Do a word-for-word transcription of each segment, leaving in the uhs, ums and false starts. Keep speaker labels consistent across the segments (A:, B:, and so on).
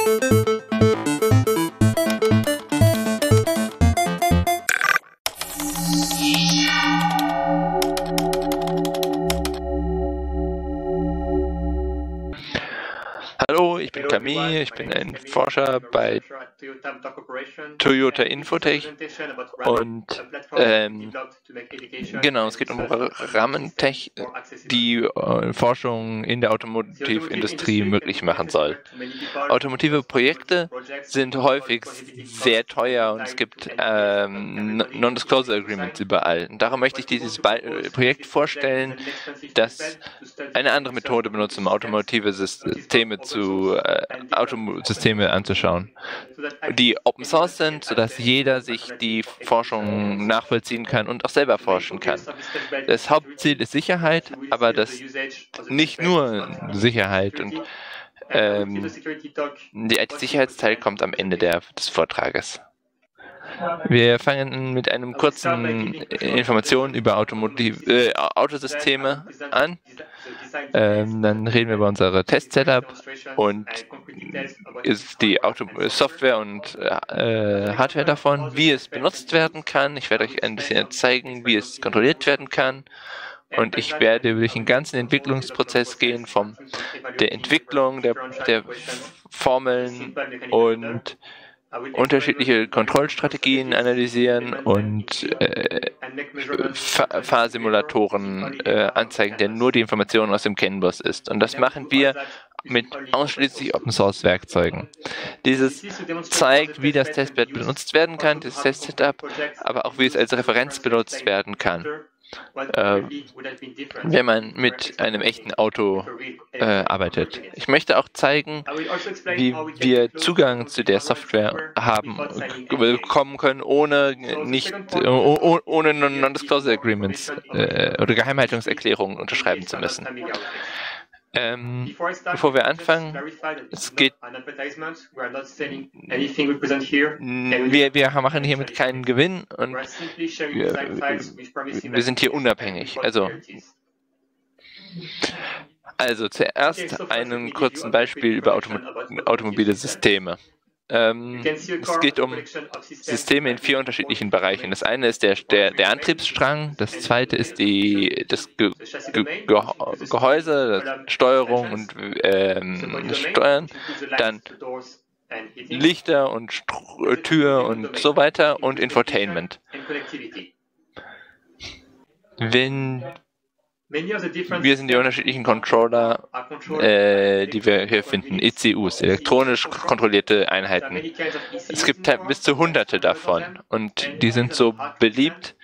A: Hallo, ich bin Camille, ich bin ein Forscher bei Toyota Infotech und ähm, genau, es geht um Rammentech, die äh, Forschung in der Automotivindustrie möglich machen soll. Automotive Projekte sind häufig sehr teuer und es gibt ähm, Non-Disclosure Agreements überall. Und darum möchte ich dieses Be Projekt vorstellen, das eine andere Methode benutzt, um automotive Systeme zu äh, Autosysteme anzuschauen, die Open Source sind, sodass jeder sich die Forschung nachvollziehen kann und auch selber forschen kann. Das Hauptziel ist Sicherheit, aber das nicht nur Sicherheit und ähm, der I T-Sicherheitsteil kommt am Ende der, des Vortrages. Wir fangen mit einem kurzen Informationen über Automotiv äh, Autosysteme an. Ähm, dann reden wir über unsere Test-Setup und ist die Auto Software und äh, Hardware davon, wie es benutzt werden kann. Ich werde euch ein bisschen zeigen, wie es kontrolliert werden kann. Und ich werde durch den ganzen Entwicklungsprozess gehen, von der Entwicklung der, der Formeln und unterschiedliche Kontrollstrategien analysieren und äh, Fahrsimulatoren äh, anzeigen, der nur die Informationen aus dem CAN-Bus ist. Und das machen wir mit ausschließlich Open-Source-Werkzeugen. Dieses zeigt, wie das Testbed benutzt werden kann, dieses Test-Setup, aber auch wie es als Referenz benutzt werden kann. Äh, wenn man mit einem echten Auto äh, arbeitet. Ich möchte auch zeigen, wie wir Zugang zu der Software haben, bekommen können, ohne nicht oh, ohne Non-Disclosure Agreements äh, oder Geheimhaltungserklärungen unterschreiben zu müssen. Ähm, bevor wir anfangen, es geht, wir, wir machen hiermit keinen Gewinn und wir, wir sind hier unabhängig. Also, also zuerst einen kurzen Beispiel über Autom automobile Systeme. Ähm, es geht um Systeme in vier unterschiedlichen Bereichen. Das eine ist der, der, der Antriebsstrang, das zweite ist die, das Ge Ge Ge Gehäuse, das Steuerung und ähm, Steuern, dann Lichter und Str Tür und so weiter und Infotainment. Wenn Wir sind die unterschiedlichen Controller, äh, die wir hier finden, E C Us, elektronisch kontrollierte Einheiten. Es gibt bis zu hunderte davon und die sind so beliebt.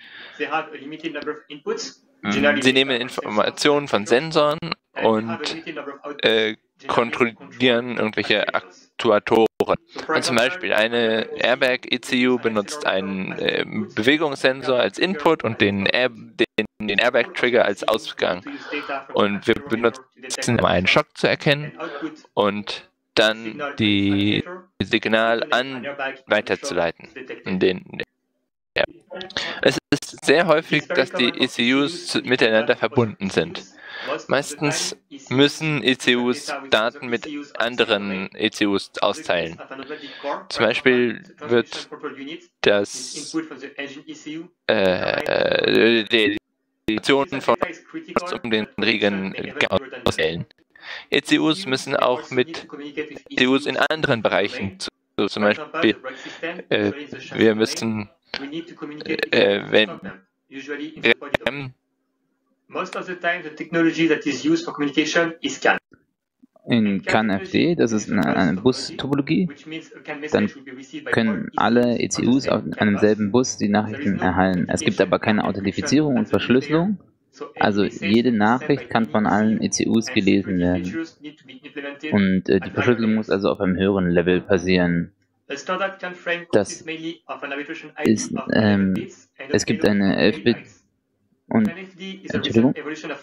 A: Sie nehmen Informationen von Sensoren und äh, kontrollieren irgendwelche Aktuatoren. Und zum Beispiel eine Airbag-E C U benutzt einen äh, Bewegungssensor als Input und den, Air den, den Airbag-Trigger als Ausgang. Und wir benutzen, um einen Schock zu erkennen und dann die Signal an weiterzuleiten. Den, ja. Es ist sehr häufig, dass die E C Us miteinander verbunden sind. Meistens müssen E C Us Daten mit anderen E C Us austeilen. Zum Beispiel wird das äh, die Funktionen von um den Regen auswählen. E C Us müssen auch mit E C Us in anderen Bereichen, so zum Beispiel äh, wir müssen äh, wenn wir
B: Most of the time, the technology that is used for communication is CAN.
C: In CAN F D, das ist eine, eine Bus-Topologie, dann können alle E C Us auf einem selben Bus die Nachrichten erhalten. Es gibt aber keine Authentifizierung und Verschlüsselung, also jede Nachricht kann von allen E C Us gelesen werden. Und äh, die Verschlüsselung muss also auf einem höheren Level passieren. Das ist, ähm, es gibt eine elf Bit und, Entschuldigung,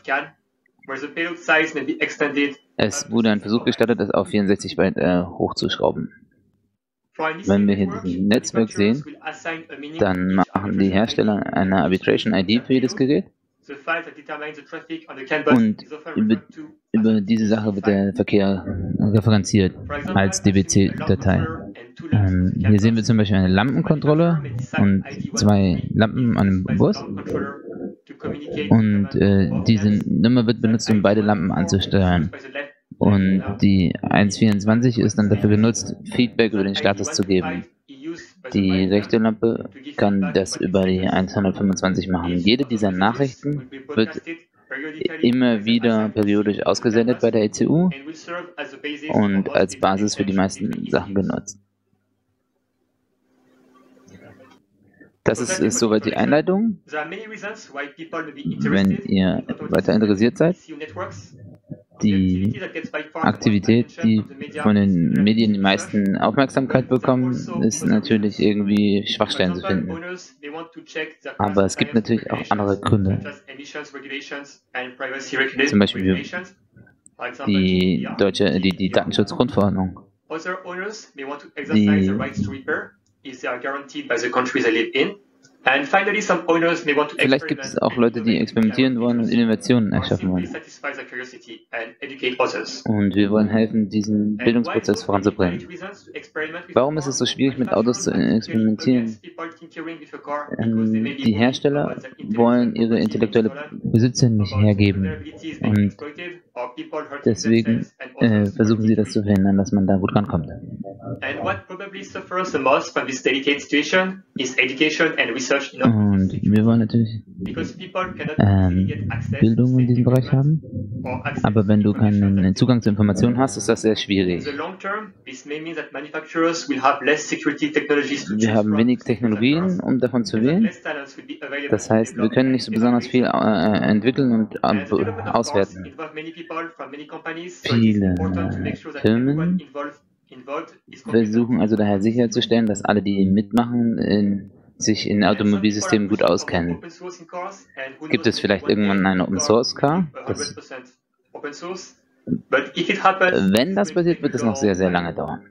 C: es wurde ein Versuch gestartet, das auf vierundsechzig Byte äh, hochzuschrauben. Wenn wir hier dieses Netzwerk sehen, dann machen die Hersteller eine Arbitration I D für jedes Gerät Und über, über diese Sache wird der Verkehr referenziert als D B C-Datei. Ähm, hier sehen wir zum Beispiel eine Lampenkontrolle und zwei Lampen an einem Bus. Und äh, diese Nummer wird benutzt, um beide Lampen anzusteuern. Und die eins Punkt vierundzwanzig ist dann dafür genutzt, Feedback über den Status zu geben. Die rechte Lampe kann das über die eins Punkt hundertfünfundzwanzig machen. Jede dieser Nachrichten wird immer wieder periodisch ausgesendet bei der E C U und als Basis für die meisten Sachen genutzt. Das ist, ist soweit die Einleitung. Wenn ihr weiter interessiert seid, die Aktivität, die von den Medien die meisten Aufmerksamkeit bekommen, ist natürlich irgendwie Schwachstellen zu finden. Aber es gibt natürlich auch andere Gründe. Zum Beispiel die deutsche, die, die Datenschutzgrundverordnung. Die Vielleicht gibt es auch Leute, die experimentieren wollen und Innovationen erschaffen wollen. Und wir wollen helfen, diesen Bildungsprozess voranzubringen. Warum ist es so schwierig, mit Autos zu experimentieren? Ähm, die Hersteller wollen ihre intellektuelle Besitze nicht hergeben. Und deswegen äh, versuchen sie das zu verhindern, dass man da gut rankommt. Und wir wollen natürlich ähm, Bildung in diesem Bereich haben, aber wenn du keinen Zugang zu Informationen hast, ist das sehr schwierig. Wir haben wenig Technologien, um davon zu wählen. Das heißt, wir können nicht so besonders viel äh, entwickeln und äh, auswerten. Viele Firmen versuchen also daher sicherzustellen, dass alle, die mitmachen, in, sich in Automobilsystemen gut auskennen. Gibt es vielleicht irgendwann eine Open Source Car? Das, wenn das passiert, wird es noch sehr, sehr lange dauern.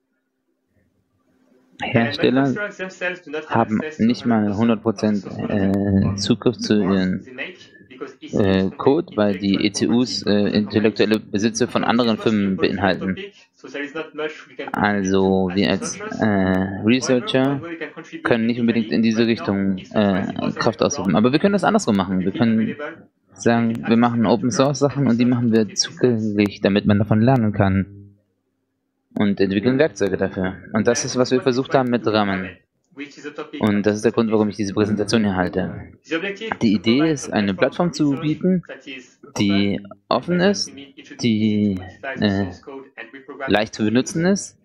C: Hersteller haben nicht mal hundert Prozent äh, Zugriff zu ihren äh, Code, weil die E C Us äh, intellektuelle Besitze von anderen Firmen beinhalten. Also wir als äh, Researcher können nicht unbedingt in diese Richtung äh, Kraft ausüben. Aber wir können das andersrum machen. Wir können sagen, wir machen Open Source Sachen und die machen wir zugänglich, damit man davon lernen kann. Und entwickeln Werkzeuge dafür. Und das ist, was wir versucht haben mit Rahmen. Und das ist der Grund, warum ich diese Präsentation hier halte. Die Idee ist, eine Plattform zu bieten, die offen ist, die äh, leicht zu benutzen ist.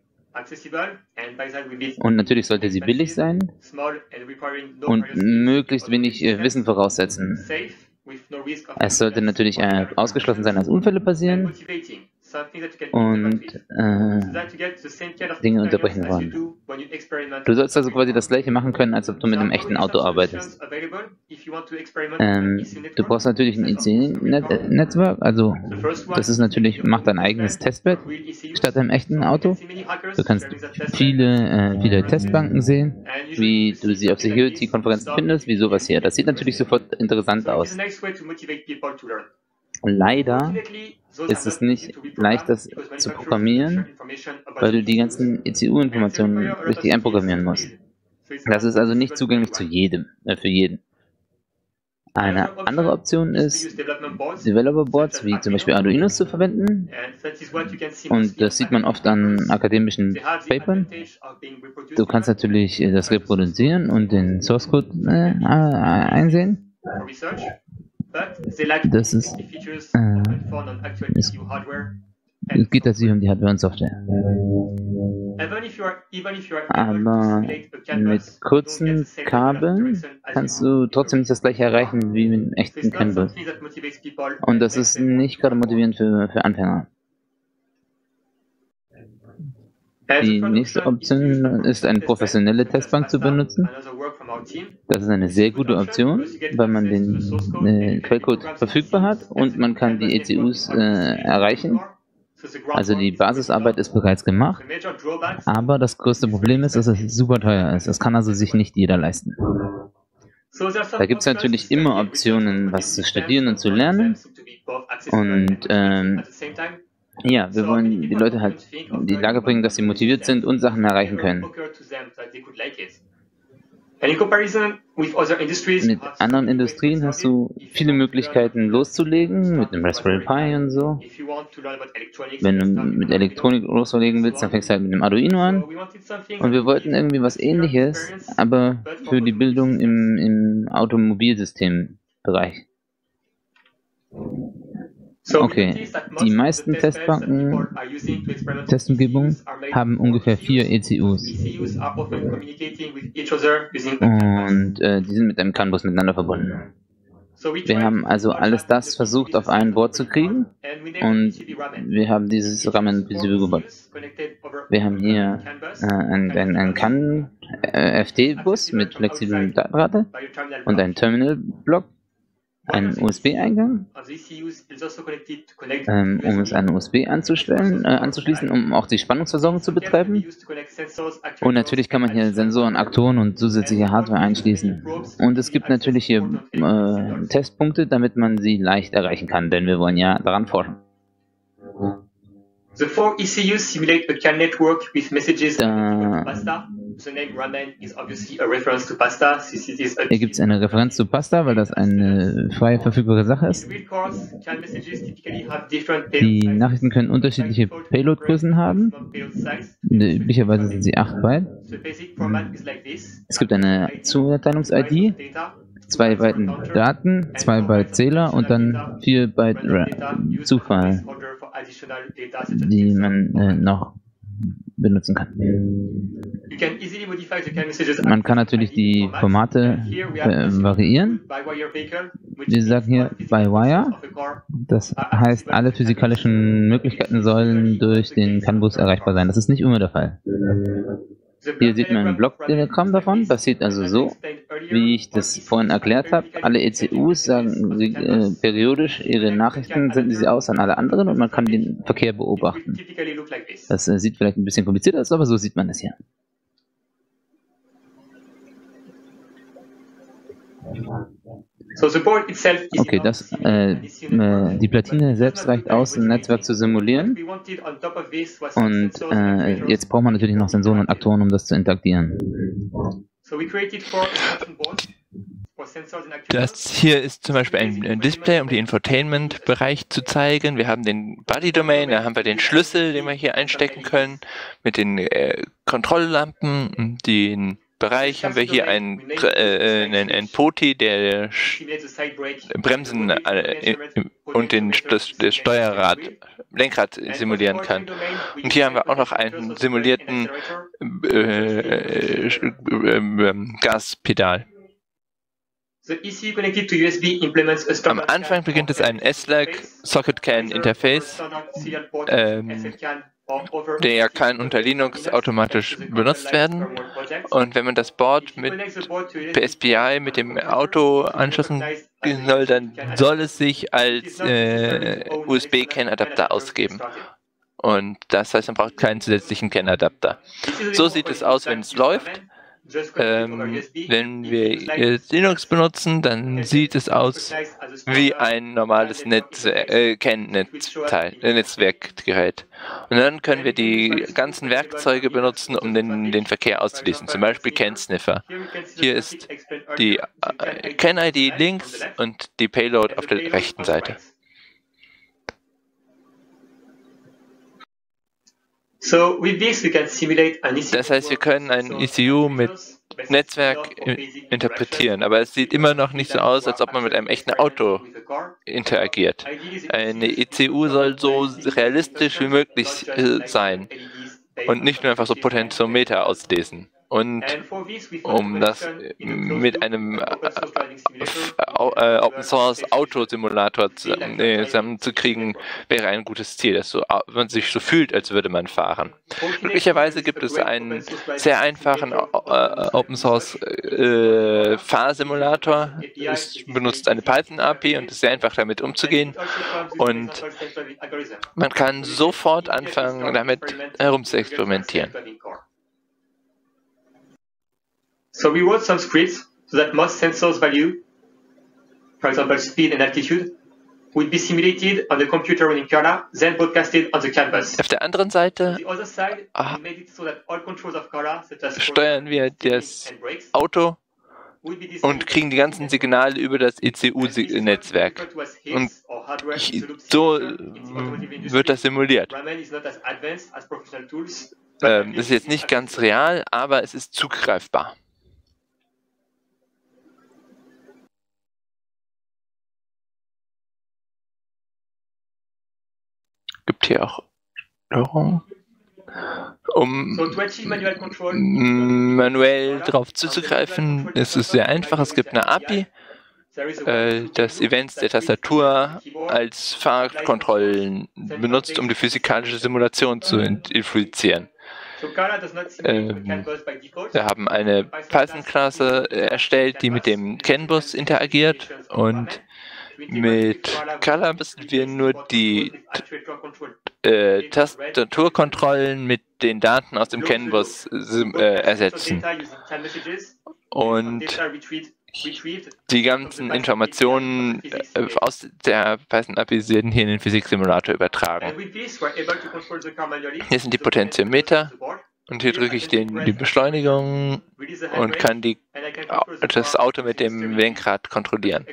C: Und natürlich sollte sie billig sein und möglichst wenig äh, Wissen voraussetzen. Es sollte natürlich äh, ausgeschlossen sein, dass Unfälle passieren und äh, Dinge unterbrechen wollen. Du sollst also quasi das gleiche machen können, als ob du mit einem echten Auto arbeitest. Ähm, du brauchst natürlich ein I C E-Netzwerk, also das ist natürlich, mach dein eigenes Testbed statt einem echten Auto. Du kannst viele, äh, viele Testbanken sehen, wie du sie auf Security-Konferenzen findest, wie sowas hier. Das sieht natürlich sofort interessant aus. Leider ist es nicht leicht, das zu programmieren, weil du die ganzen E C U-Informationen richtig einprogrammieren musst. Das ist also nicht zugänglich zu jedem, äh, für jeden. Eine andere Option ist, Developer Boards wie zum Beispiel Arduinos zu verwenden. Und das sieht man oft an akademischen Papern. Du kannst natürlich das reproduzieren und den Source Code äh, einsehen. Das ist, äh, es, es geht tatsächlich um die Hardware und Software. Aber mit kurzen Kabeln kannst du trotzdem nicht das gleiche erreichen wie mit einem echten Canvas. Und das ist nicht gerade motivierend für, für Anfänger. Die nächste Option ist, eine professionelle Testbank zu benutzen. Das ist eine sehr gute Option, weil man den äh, Quellcode verfügbar hat und man kann die E C Us äh, erreichen. Also die Basisarbeit ist bereits gemacht, aber das größte Problem ist, dass es super teuer ist. Das kann also sich nicht jeder leisten. Da gibt es natürlich immer Optionen, was zu studieren und zu lernen. Und ähm, ja, wir wollen die Leute halt in die Lage bringen, dass sie motiviert sind und Sachen erreichen können. Mit anderen Industrien hast du viele Möglichkeiten loszulegen, mit dem Raspberry Pi und so. Wenn du mit Elektronik loslegen willst, dann fängst du halt mit dem Arduino an. Und wir wollten irgendwie was Ähnliches, aber für die Bildung im, im Automobilsystembereich. Okay, die meisten Testbanken, Testumgebungen haben ungefähr vier E C Us. Und äh, die sind mit einem CAN-Bus miteinander verbunden. Wir haben also alles das versucht auf ein Board zu kriegen und wir haben dieses Ramen-Visible gebaut. Wir haben hier äh, einen, einen, einen CAN-F T-Bus mit flexiblem Datenrate und einen Terminal-Block, einen U S B-Eingang, ähm, um es an U S B anzustellen, äh, anzuschließen, um auch die Spannungsversorgung zu betreiben. Und natürlich kann man hier Sensoren, Aktoren und zusätzliche Hardware einschließen. Und es gibt natürlich hier äh, Testpunkte, damit man sie leicht erreichen kann, denn wir wollen ja daran forschen.
B: The four E C Us simulate a CAN network with messages uh, pasta. The name Ramen is obviously a reference to pasta.
C: Hier gibt es eine Referenz zu Pasta, weil das eine frei verfügbare Sache ist. Die Nachrichten können unterschiedliche Payload-Größen haben. Üblicherweise sind sie acht Byte. Es gibt eine Zuteilungs-I D, zwei Byte Daten, zwei Byte Zähler und dann vier Byte Zufall, die man äh, noch benutzen kann. Man kann natürlich die Formate äh, variieren. Wir sagen hier by wire. Das heißt, alle physikalischen Möglichkeiten sollen durch den CAN-Bus erreichbar sein. Das ist nicht immer der Fall. Hier sieht man ein Blockdiagramm davon. Das sieht also so, wie ich das vorhin erklärt habe. Alle E C Us sagen sie, äh, periodisch ihre Nachrichten, senden sie aus an alle anderen und man kann den Verkehr beobachten. Das äh, sieht vielleicht ein bisschen kompliziert aus, aber so sieht man es hier. Okay, das, äh, äh, die Platine selbst reicht aus, ein Netzwerk zu simulieren. Und äh, jetzt braucht man natürlich noch Sensoren und Aktoren, um das zu interagieren.
A: Das hier ist zum Beispiel ein Display, um den Infotainment-Bereich zu zeigen. Wir haben den Body-Domain, da haben wir den Schlüssel, den wir hier einstecken können, mit den äh, Kontrolllampen, den Bereich haben wir hier einen, äh, einen, einen P O T I, der Bremsen äh, und den, das, das Steuerrad, Lenkrad simulieren kann. Und hier haben wir auch noch einen simulierten äh, äh, Gaspedal. Am Anfang beginnt es ein S L A C Socket C A N Interface, ähm, der kann unter Linux automatisch benutzt werden. Und wenn man das Board mit P S P I mit dem Auto anschließen soll, dann soll es sich als äh, U S B-C A N-Adapter ausgeben. Und das heißt, man braucht keinen zusätzlichen C A N-Adapter. So sieht es aus, wenn es läuft. Ähm, wenn wir jetzt Linux benutzen, dann sieht es aus wie ein normales Netz, äh, C A N-Netzteil, äh, Netzwerkgerät. Und dann können wir die ganzen Werkzeuge benutzen, um den, den Verkehr auszulesen, zum Beispiel C A N-Sniffer. Hier ist die äh, C A N-I D links und die Payload auf der rechten Seite. Das heißt, wir können ein E C U mit Netzwerk interpretieren, aber es sieht immer noch nicht so aus, als ob man mit einem echten Auto interagiert. Eine E C U soll so realistisch wie möglich sein und nicht nur einfach so Potentiometer auslesen. Und um das mit einem äh, äh, Open Source Autosimulator zusammenzukriegen, wäre ein gutes Ziel, dass so, man sich so fühlt, als würde man fahren. Möglicherweise gibt es einen sehr einfachen äh, Open Source äh, Fahrsimulator. Es benutzt eine Python A P I und ist sehr einfach damit umzugehen. Und man kann sofort anfangen, damit herum zu experimentieren.
B: so that most sensors value, for example, speed and altitude, would be simulated on the computer running Scala, then broadcasted on the canvas.
A: Auf der anderen Seite
B: On the other side,
A: ah,
B: we made it so that all controls of Scala, such as
A: steuern wir das
B: and brakes,
A: Auto
B: would be distributed
A: und kriegen die ganzen Signale über das E C U-Netzwerk.
B: referred to as
A: Und
B: hits or hardware
A: ich-
B: in the loop
A: so
B: simulation in the automotive industry.
A: wird das simuliert.
B: Raman is not as advanced as professional tools.
A: Ähm, das ist jetzt nicht ganz real, aber es ist zugreifbar. Gibt hier auch Steuerung, um
B: So to achieve manual control,
A: mm, manuell drauf zuzugreifen. Es ist sehr einfach. Es gibt eine A P I,
B: there is a
A: äh, das Events der Tastatur als Fahrkontrollen benutzt, um die physikalische Simulation zu infizieren.
B: So Scala does not simulate
A: Ähm,
B: the CAN bus by default.
A: Wir haben eine Python-Klasse erstellt, die mit dem CAN-Bus interagiert, und mit Scala müssen wir nur die äh, Tastaturkontrollen mit den Daten aus dem CAN-Bus äh, ersetzen. Und die ganzen Informationen äh, aus der Python-A P I werden hier in den Physiksimulator übertragen. Hier sind die Potentiometer, und hier drücke ich den, die Beschleunigung und kann die, das Auto mit dem Lenkrad kontrollieren.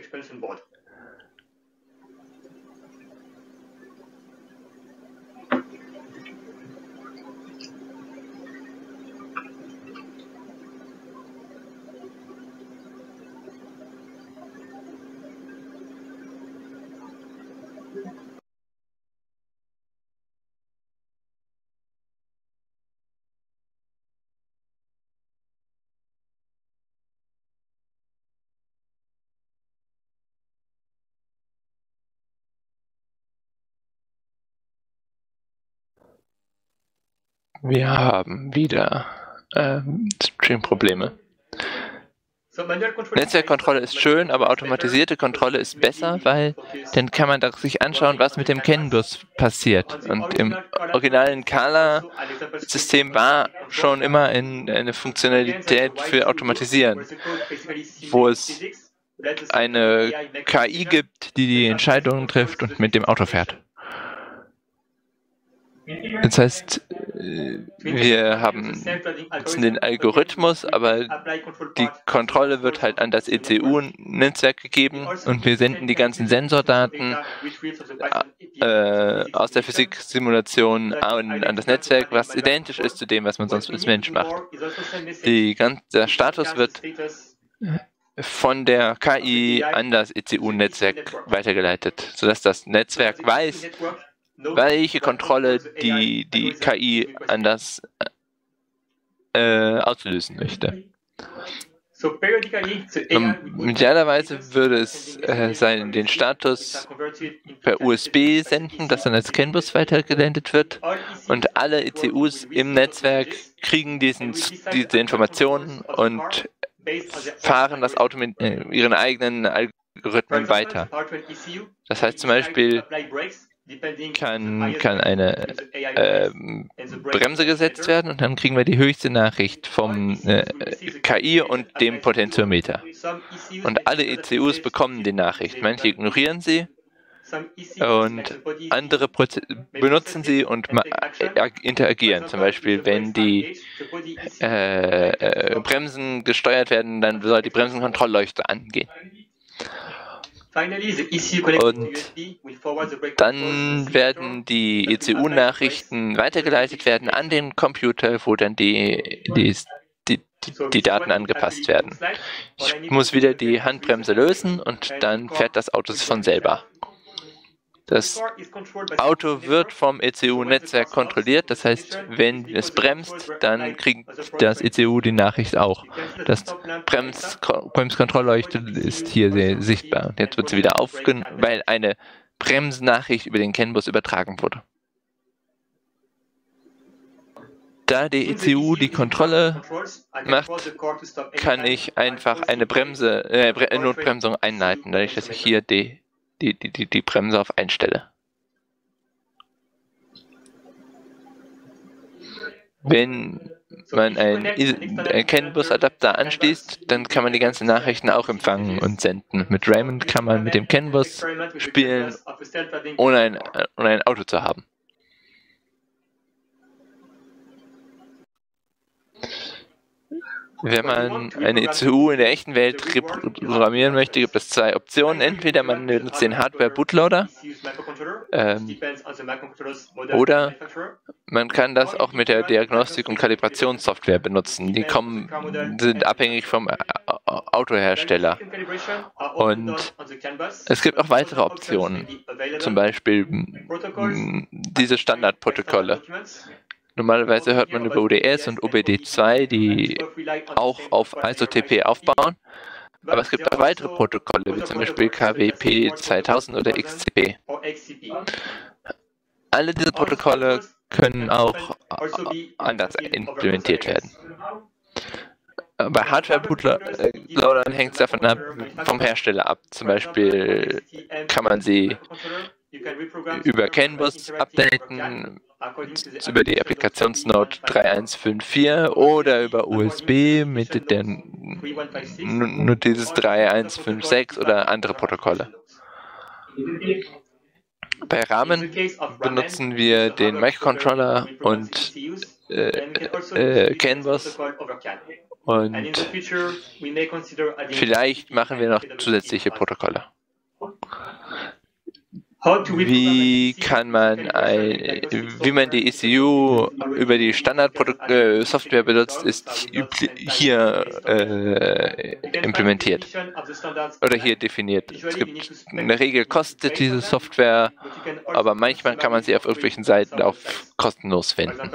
A: Wir haben wieder ähm, Stream-Probleme. Netzwerkkontrolle ist schön, aber automatisierte Kontrolle ist besser, weil dann kann man sich anschauen, was mit dem CAN-Bus passiert. Und im originalen Scala-System war schon immer ein, eine Funktionalität für Automatisieren, wo es eine K I gibt, die die Entscheidungen trifft und mit dem Auto fährt. Das heißt, wir haben den Algorithmus, aber die Kontrolle wird halt an das E C U-Netzwerk gegeben, und wir senden die ganzen Sensordaten äh, aus der Physik-Simulation an, an das Netzwerk, was identisch ist zu dem, was man sonst als Mensch macht. Die ganze, der Status wird von der K I an das E C U-Netzwerk weitergeleitet, sodass das Netzwerk weiß, welche Kontrolle die, die K I an das äh, auslösen möchte. Idealerweise würde es äh, sein, den Status per U S B senden, das dann als CAN-Bus weitergeleitet wird, und alle E C Us im Netzwerk kriegen diesen, diese Informationen und fahren das Auto mit äh, ihren eigenen Algorithmen weiter. Das heißt zum Beispiel, kann, kann eine äh, Bremse gesetzt werden, und dann kriegen wir die höchste Nachricht vom äh, K I und dem Potentiometer. Und alle E C Us bekommen die Nachricht. Manche ignorieren sie und andere Proze benutzen sie und äh, interagieren. Zum Beispiel, wenn die äh, äh, Bremsen gesteuert werden, dann soll die Bremsenkontrollleuchte angehen. Und dann werden die E C U-Nachrichten weitergeleitet werden an den Computer, wo dann die, die, die, die Daten angepasst werden. Ich muss wieder die Handbremse lösen, und dann fährt das Auto von selber. Das Auto wird vom E C U-Netzwerk kontrolliert, das heißt, wenn es bremst, dann kriegt das E C U die Nachricht auch. Das Brems Bremskontrollleuchte ist hier sehr sichtbar. Jetzt wird sie wieder aufgenommen, weil eine Bremsnachricht über den CAN-Bus übertragen wurde. Da die E C U die Kontrolle macht, kann ich einfach eine Bremse, äh, Notbremsung einleiten, dadurch, dass ich hier die Die, die, die Bremse auf einstelle. Wenn man einen CAN-Bus-Adapter anschließt, dann kann man die ganzen Nachrichten auch empfangen und senden. Mit Raymond kann man mit dem CAN-Bus spielen, ohne ein, ohne ein Auto zu haben. Wenn man eine E C U in der echten Welt reprogrammieren möchte, gibt es zwei Optionen. Entweder man benutzt den Hardware-Bootloader ähm, oder man kann das auch mit der Diagnostik- und Kalibrationssoftware benutzen. Die kommen, sind abhängig vom Autohersteller. Und es gibt auch weitere Optionen, zum Beispiel diese Standardprotokolle. Normalerweise hört man über U D S und O B D zwei, die auch auf I S O T P aufbauen, aber es gibt auch weitere Protokolle, wie zum Beispiel K W P zweitausend oder X C P. Alle diese Protokolle können auch anders implementiert werden. Bei Hardware-Bootloadern hängt es davon ab, vom Hersteller ab. Zum Beispiel kann man sie über CAN-Bus updaten, über die Applikationsnode drei eins fünf vier oder über U S B mit der Notiz drei eins fünf sechs oder andere Protokolle. Bei Rahmen benutzen wir den Microcontroller und äh, äh, CAN-Bus und vielleicht machen wir noch zusätzliche Protokolle. Wie kann man ein, wie man die E C U über die Standardsoftware benutzt, ist hier äh, implementiert oder hier definiert. Es gibt in der Regel kostet diese Software, aber manchmal kann man sie auf irgendwelchen Seiten auch kostenlos finden.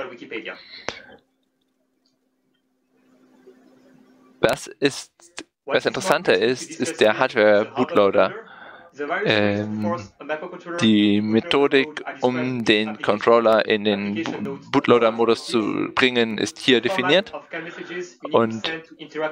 A: Was ist, was interessanter ist, ist der Hardware-Bootloader. Ähm, die Methodik, um den Controller in den Bootloader-Modus zu bringen, ist hier definiert. Und äh,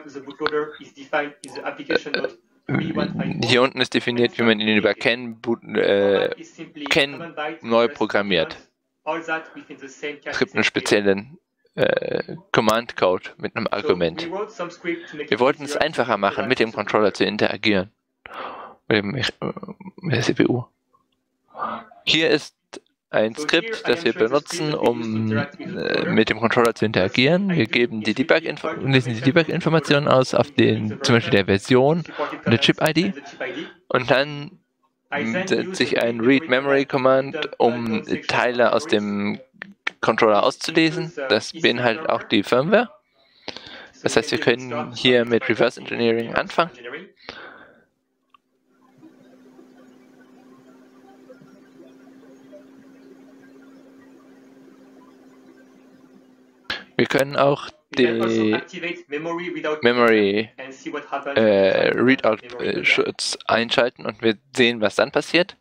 A: hier unten ist definiert, wie man ihn über CAN, äh, CAN neu programmiert. Es gibt einen speziellen äh, Command-Code mit einem Argument. Wir wollten es einfacher machen, mit dem Controller zu interagieren. Mit der C P U. Hier ist ein Skript, das wir benutzen, um äh, mit dem Controller zu interagieren. Wir geben die Debug-Info lesen die Debug-Informationen aus auf den, zum Beispiel der Version und der Chip-I D. Und dann setzt sich ein Read-Memory-Command, um Teile aus dem Controller auszulesen. Das beinhaltet auch die Firmware. Das heißt, wir können hier mit Reverse Engineering anfangen. Wir können auch die Memory äh, Readout-Schutz einschalten und wir sehen, was dann passiert.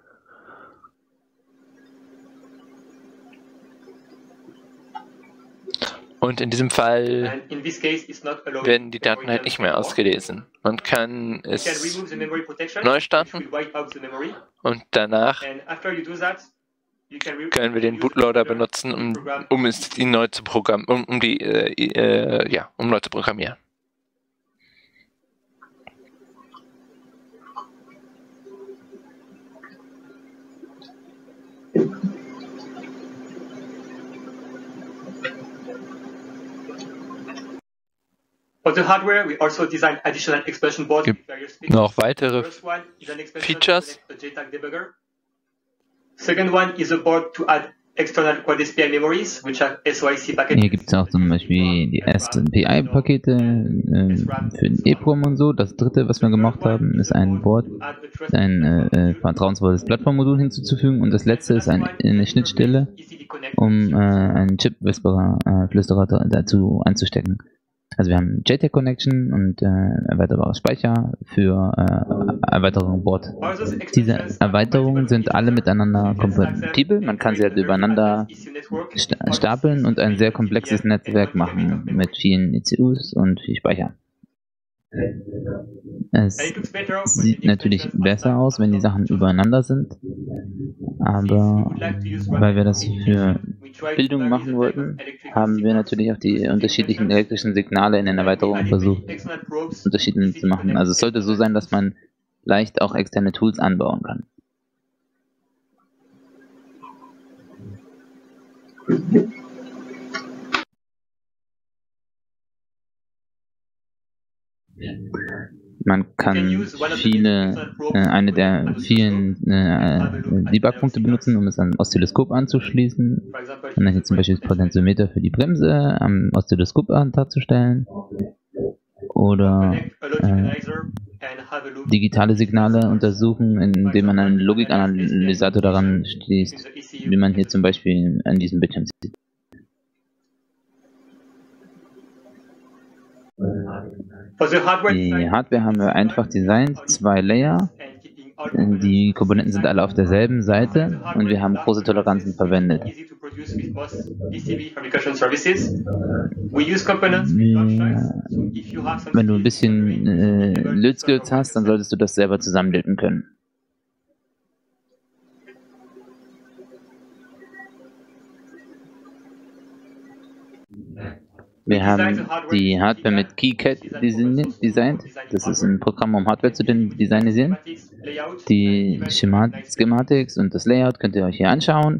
A: Und in diesem Fall werden die Daten halt nicht mehr ausgelesen. Man kann es neu starten und danach können wir den Bootloader benutzen, um, um es ihn neu zu programmieren, um, um die äh, äh, ja, um neu zu programmieren. Es gibt noch weitere Features.
C: Second one is a board to add external Quad S P I memories, which are S O I C packages. Hier gibt es auch zum Beispiel die S P I-Pakete äh, für den EEPROM und so. Das dritte, was wir gemacht haben, ist ein Board, ein äh, vertrauensvolles Plattformmodul hinzuzufügen. Und das letzte ist ein, eine Schnittstelle, um äh, einen Chip-Flüsterer äh, dazu einzustecken. Also wir haben J TAG Connection und äh, erweiterbarer Speicher für äh, Erweiterung Board. Diese Erweiterungen sind alle miteinander kompatibel. Man kann sie halt übereinander sta stapeln und ein sehr komplexes Netzwerk machen mit vielen E C Us und viel Speicher. Es sieht natürlich besser aus, wenn die Sachen übereinander sind, aber weil wir das für Bildung machen wollten, haben wir natürlich auch die unterschiedlichen elektrischen Signale in den Erweiterungen versucht, unterschiedlich zu machen. Also es sollte so sein, dass man leicht auch externe Tools anbauen kann. Man kann viele, äh, eine der vielen äh, Debug-Punkte benutzen, um es an Oszilloskop anzuschließen. Und dann hier zum Beispiel das Potentiometer für die Bremse am Oszilloskop darzustellen. Oder äh, digitale Signale untersuchen, indem man einen Logikanalysator daran schließt, wie man hier zum Beispiel an diesem Bildschirm sieht. Die Hardware haben wir einfach designt, zwei Layer. Die Komponenten sind alle auf derselben Seite und wir haben große Toleranzen verwendet. Wenn du ein bisschen äh, Lötskills hast, dann solltest du das selber zusammenlöten können. Wir haben die Hardware mit KiCad designt. Das ist ein Programm, um Hardware zu designen. Die Schemat Schematics und das Layout könnt ihr euch hier anschauen.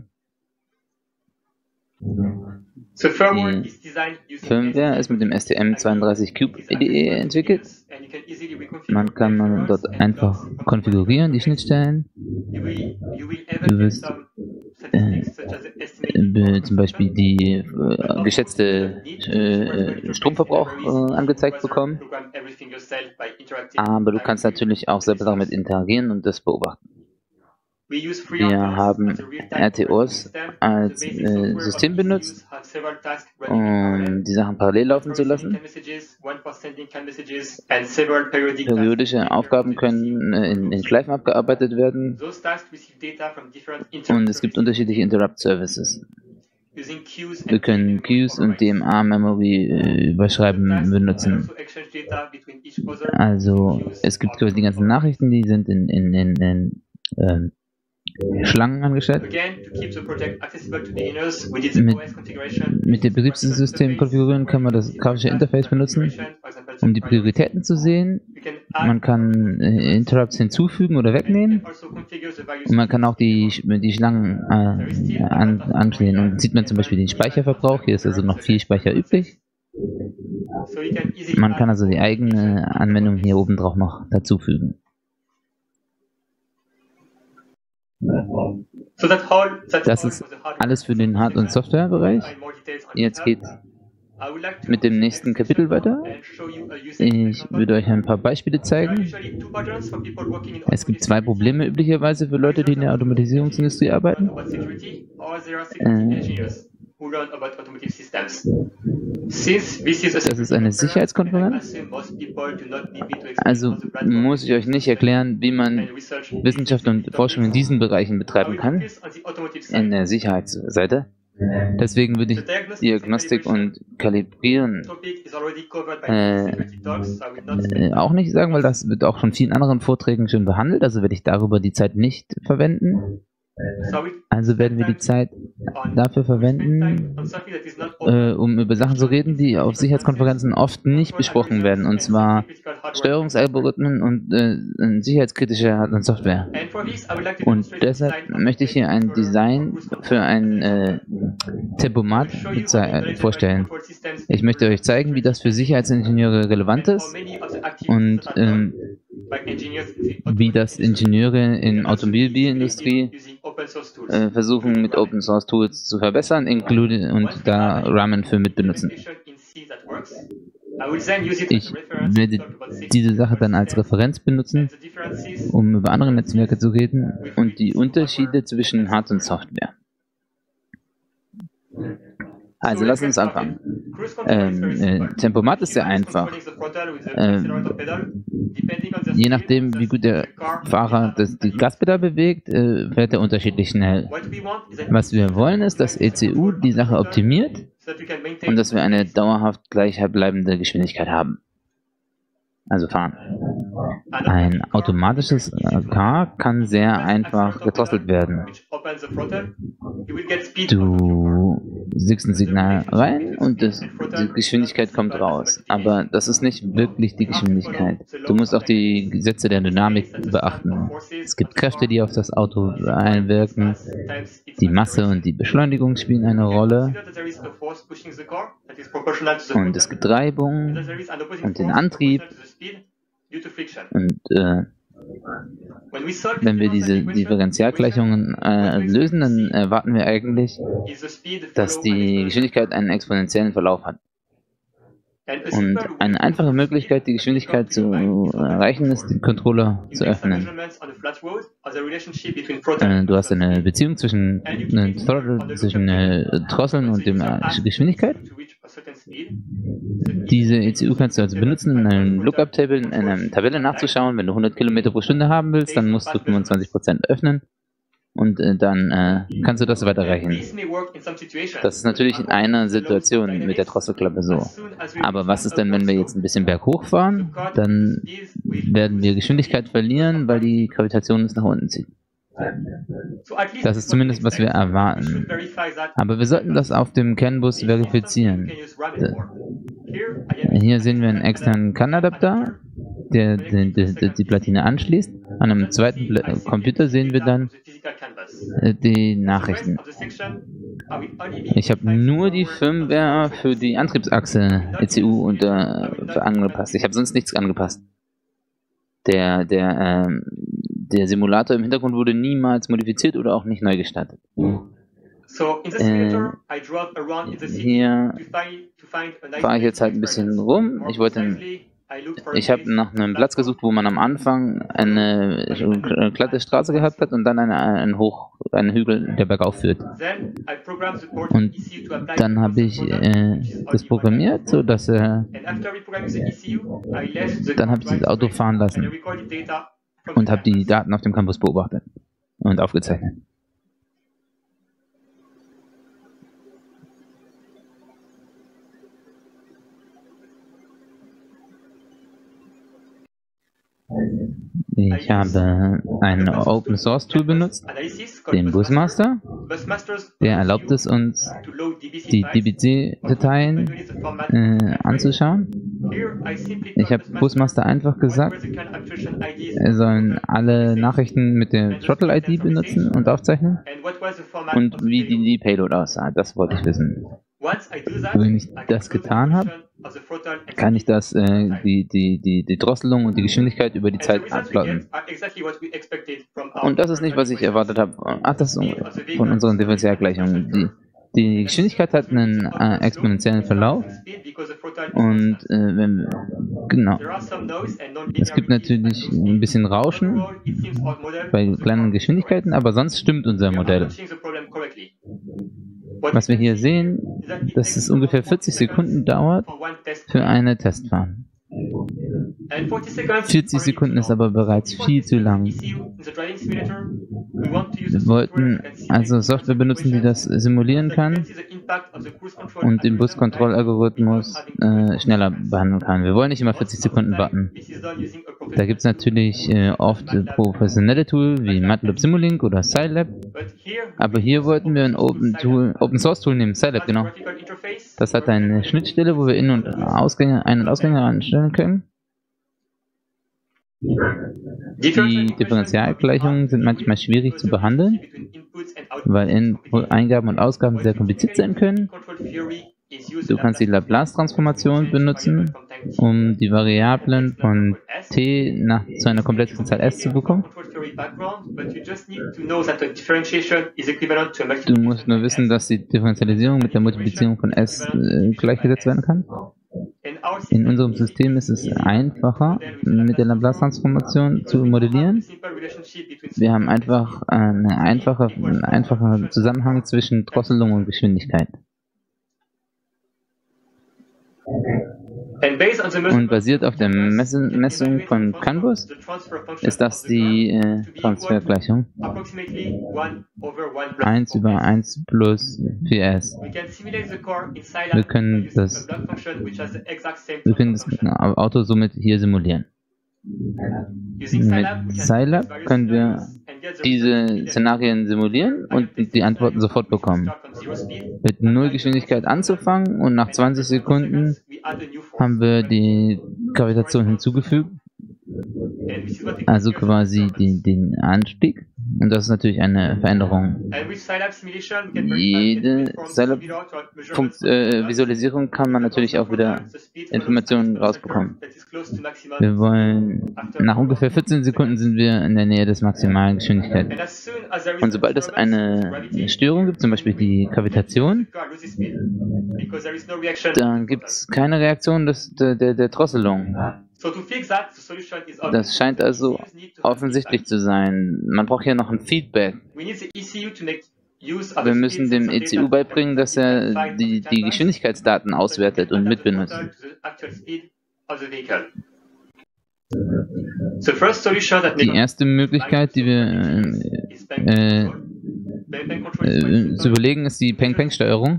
C: Die Firmware ist mit dem S T M zweiunddreißig Cube I D E entwickelt. Man kann man dort einfach konfigurieren, die Schnittstellen. Du wirst äh, zum Beispiel die äh, geschätzte äh, Stromverbrauch äh, angezeigt bekommen. Aber du kannst natürlich auch selber damit interagieren und das beobachten. Wir haben R T O S als äh, System benutzt, um die Sachen parallel laufen zu lassen. Periodische Aufgaben können äh, in, in Schleifen abgearbeitet werden und es gibt unterschiedliche Interrupt Services. Wir können Queues und D M A-Memory äh, überschreiben benutzen. Also es gibt die ganzen Nachrichten, die sind in, in, in, in äh, Schlangen angestellt. Mit, mit dem Betriebssystem konfigurieren kann man das grafische Interface benutzen, um die Prioritäten zu sehen. Man kann äh, Interrupts hinzufügen oder wegnehmen. Und man kann auch die, die Schlangen äh, an, ansehen. Und sieht man zum Beispiel den Speicherverbrauch. Hier ist also noch viel Speicher übrig. Man kann also die eigene Anwendung hier oben drauf noch dazufügen. Das ist alles für den Hard- und Softwarebereich. Jetzt geht mit dem nächsten Kapitel weiter. Ich würde euch ein paar Beispiele zeigen. Es gibt zwei Probleme üblicherweise für Leute, die in der Automatisierungsindustrie arbeiten. Äh, Das ist eine Sicherheitskonferenz. Also muss ich euch nicht erklären, wie man Wissenschaft und Forschung in diesen Bereichen betreiben kann, in der Sicherheitsseite. Deswegen würde ich Diagnostik und Kalibrieren äh, äh, auch nicht sagen, weil das wird auch von vielen anderen Vorträgen schon behandelt, also werde ich darüber die Zeit nicht verwenden. Also werden wir die Zeit dafür verwenden, äh, um über Sachen zu reden, die auf Sicherheitskonferenzen oft nicht besprochen werden, und zwar Steuerungsalgorithmen und äh, sicherheitskritische Hard- und Software. Und deshalb möchte ich hier ein Design für ein äh, Tempomat vorstellen. Ich möchte euch zeigen, wie das für Sicherheitsingenieure relevant ist und ähm, wie das Ingenieure in Automobilindustrie äh, versuchen, mit Open Source Tools zu verbessern, include und da Ramen für mitbenutzen. Ich werde diese Sache dann als Referenz benutzen, um über andere Netzwerke zu reden und die Unterschiede zwischen Hard- und Software. Also lass uns anfangen. Ähm, äh, Tempomat ist sehr einfach. Ähm, je nachdem, wie gut der Fahrer das, die Gaspedal bewegt, äh, fährt er unterschiedlich schnell. Was wir wollen ist, dass E C U die Sache optimiert und dass wir eine dauerhaft gleichbleibende Geschwindigkeit haben. also fahren. Ein automatisches Car kann sehr einfach gedrosselt werden. Du legst ein Signal rein und das, die Geschwindigkeit kommt raus. Aber das ist nicht wirklich die Geschwindigkeit. Du musst auch die Gesetze der Dynamik beachten. Es gibt Kräfte, die auf das Auto einwirken. Die Masse und die Beschleunigung spielen eine Rolle. Und es gibt Reibung und den Antrieb. Und äh, wenn wir diese Differentialgleichungen äh, lösen, dann erwarten wir eigentlich, dass die Geschwindigkeit einen exponentiellen Verlauf hat. Und eine einfache Möglichkeit, die Geschwindigkeit zu erreichen, ist, den Controller zu öffnen. Äh, du hast eine Beziehung zwischen, eine Throttle, zwischen äh, Drosseln und der Geschwindigkeit. Diese E C U kannst du also benutzen, in einem Lookup-Table, in einer Tabelle nachzuschauen. Wenn du hundert Kilometer pro Stunde haben willst, dann musst du fünfundzwanzig Prozent öffnen. Und äh, dann äh, kannst du das weiterreichen. Das ist natürlich in einer Situation mit der Drosselklappe so. Aber was ist denn, wenn wir jetzt ein bisschen berghoch fahren? Dann werden wir Geschwindigkeit verlieren, weil die Gravitation uns nach unten zieht. Das ist zumindest, was wir erwarten. Aber wir sollten das auf dem CAN-Bus verifizieren. Hier sehen wir einen externen CAN-Adapter, der die, die, die Platine anschließt. An einem zweiten Pla Computer sehen wir dann äh, die Nachrichten. Ich habe nur die Firmware für die Antriebsachse E C U und, äh, angepasst. Ich habe sonst nichts angepasst. Der, der, äh, der Simulator im Hintergrund wurde niemals modifiziert oder auch nicht neu gestartet. Äh, hier fahre ich jetzt halt ein bisschen rum. Ich wollte, ich habe nach einem Platz gesucht, wo man am Anfang eine glatte Straße gehabt hat und dann eine, einen, Hoch, einen Hügel, der bergauf führt. Und dann habe ich äh, das programmiert, so dass äh, dann habe ich das Auto fahren lassen und habe die Daten auf dem Campus beobachtet und aufgezeichnet. Ich habe ein Open Source Tool benutzt, den Busmaster. Der erlaubt es uns, die D B C-Dateien äh, anzuschauen. Ich habe Busmaster einfach gesagt, er sollen alle Nachrichten mit der Throttle I D benutzen und aufzeichnen. Und wie die, die Payload aussah, das wollte ich wissen. Wenn ich das getan habe, kann ich das, äh, die, die, die, die Drosselung und die Geschwindigkeit über die Zeit abplotten. Und das ist nicht, was ich erwartet habe. Ach, das ist von unseren Differentialgleichungen. Die, die Geschwindigkeit hat einen äh, exponentiellen Verlauf. Und äh, wenn, genau. Es gibt natürlich ein bisschen Rauschen bei kleinen Geschwindigkeiten, aber sonst stimmt unser Modell. Was wir hier sehen, dass es ungefähr vierzig Sekunden dauert für eine Testfahrt. vierzig Sekunden ist aber bereits viel zu lang. Wir wollten also Software benutzen, die das simulieren kann und den Buskontrollalgorithmus äh, schneller behandeln kann. Wir wollen nicht immer vierzig Sekunden warten. Da gibt es natürlich äh, oft professionelle Tools wie MATLAB Simulink oder Scilab, aber hier wollten wir ein Open, Tool, Open Source Tool nehmen, Scilab, genau. Das hat eine Schnittstelle, wo wir In- und Ausgänge, Ein- und Ausgänge anstellen können. Die Differentialgleichungen sind manchmal schwierig zu behandeln, weil In- Eingaben und Ausgaben sehr kompliziert sein können. Du kannst die Laplace-Transformation benutzen, um die Variablen von t nach, zu einer komplexen Zahl s zu bekommen. Du musst nur wissen, dass die Differentialisierung mit der Multiplizierung von s äh, gleichgesetzt werden kann. In unserem System ist es einfacher, mit der Laplace-Transformation zu modellieren. Wir haben einfach einen einfachen eine einfache Zusammenhang zwischen Drosselung und Geschwindigkeit. Und basiert auf der Messen Messung von CAN-Bus ist das die äh, Transfergleichung. eins über eins plus vier s. Wir können das, wir können das Auto somit hier simulieren. Mit Scilab können wir diese Szenarien simulieren und die Antworten sofort bekommen. Mit null Geschwindigkeit anzufangen und nach zwanzig Sekunden haben wir die Gravitation hinzugefügt. Also quasi den, den Anstieg. Und das ist natürlich eine Veränderung. Jede Scilab-Visualisierung kann man natürlich auch wieder Informationen rausbekommen. Wir wollen, nach ungefähr vierzehn Sekunden sind wir in der Nähe des maximalen Geschwindigkeit. Und sobald es eine Störung gibt, zum Beispiel die Kavitation, dann gibt es keine Reaktion des, der, der, der Drosselung. Das scheint also offensichtlich zu sein. Man braucht hier noch ein Feedback. Wir müssen dem E C U beibringen, dass er die, die Geschwindigkeitsdaten auswertet und mitbenutzt. Die erste Möglichkeit, die wir äh, äh, zu überlegen, ist die Peng-Peng-Steuerung.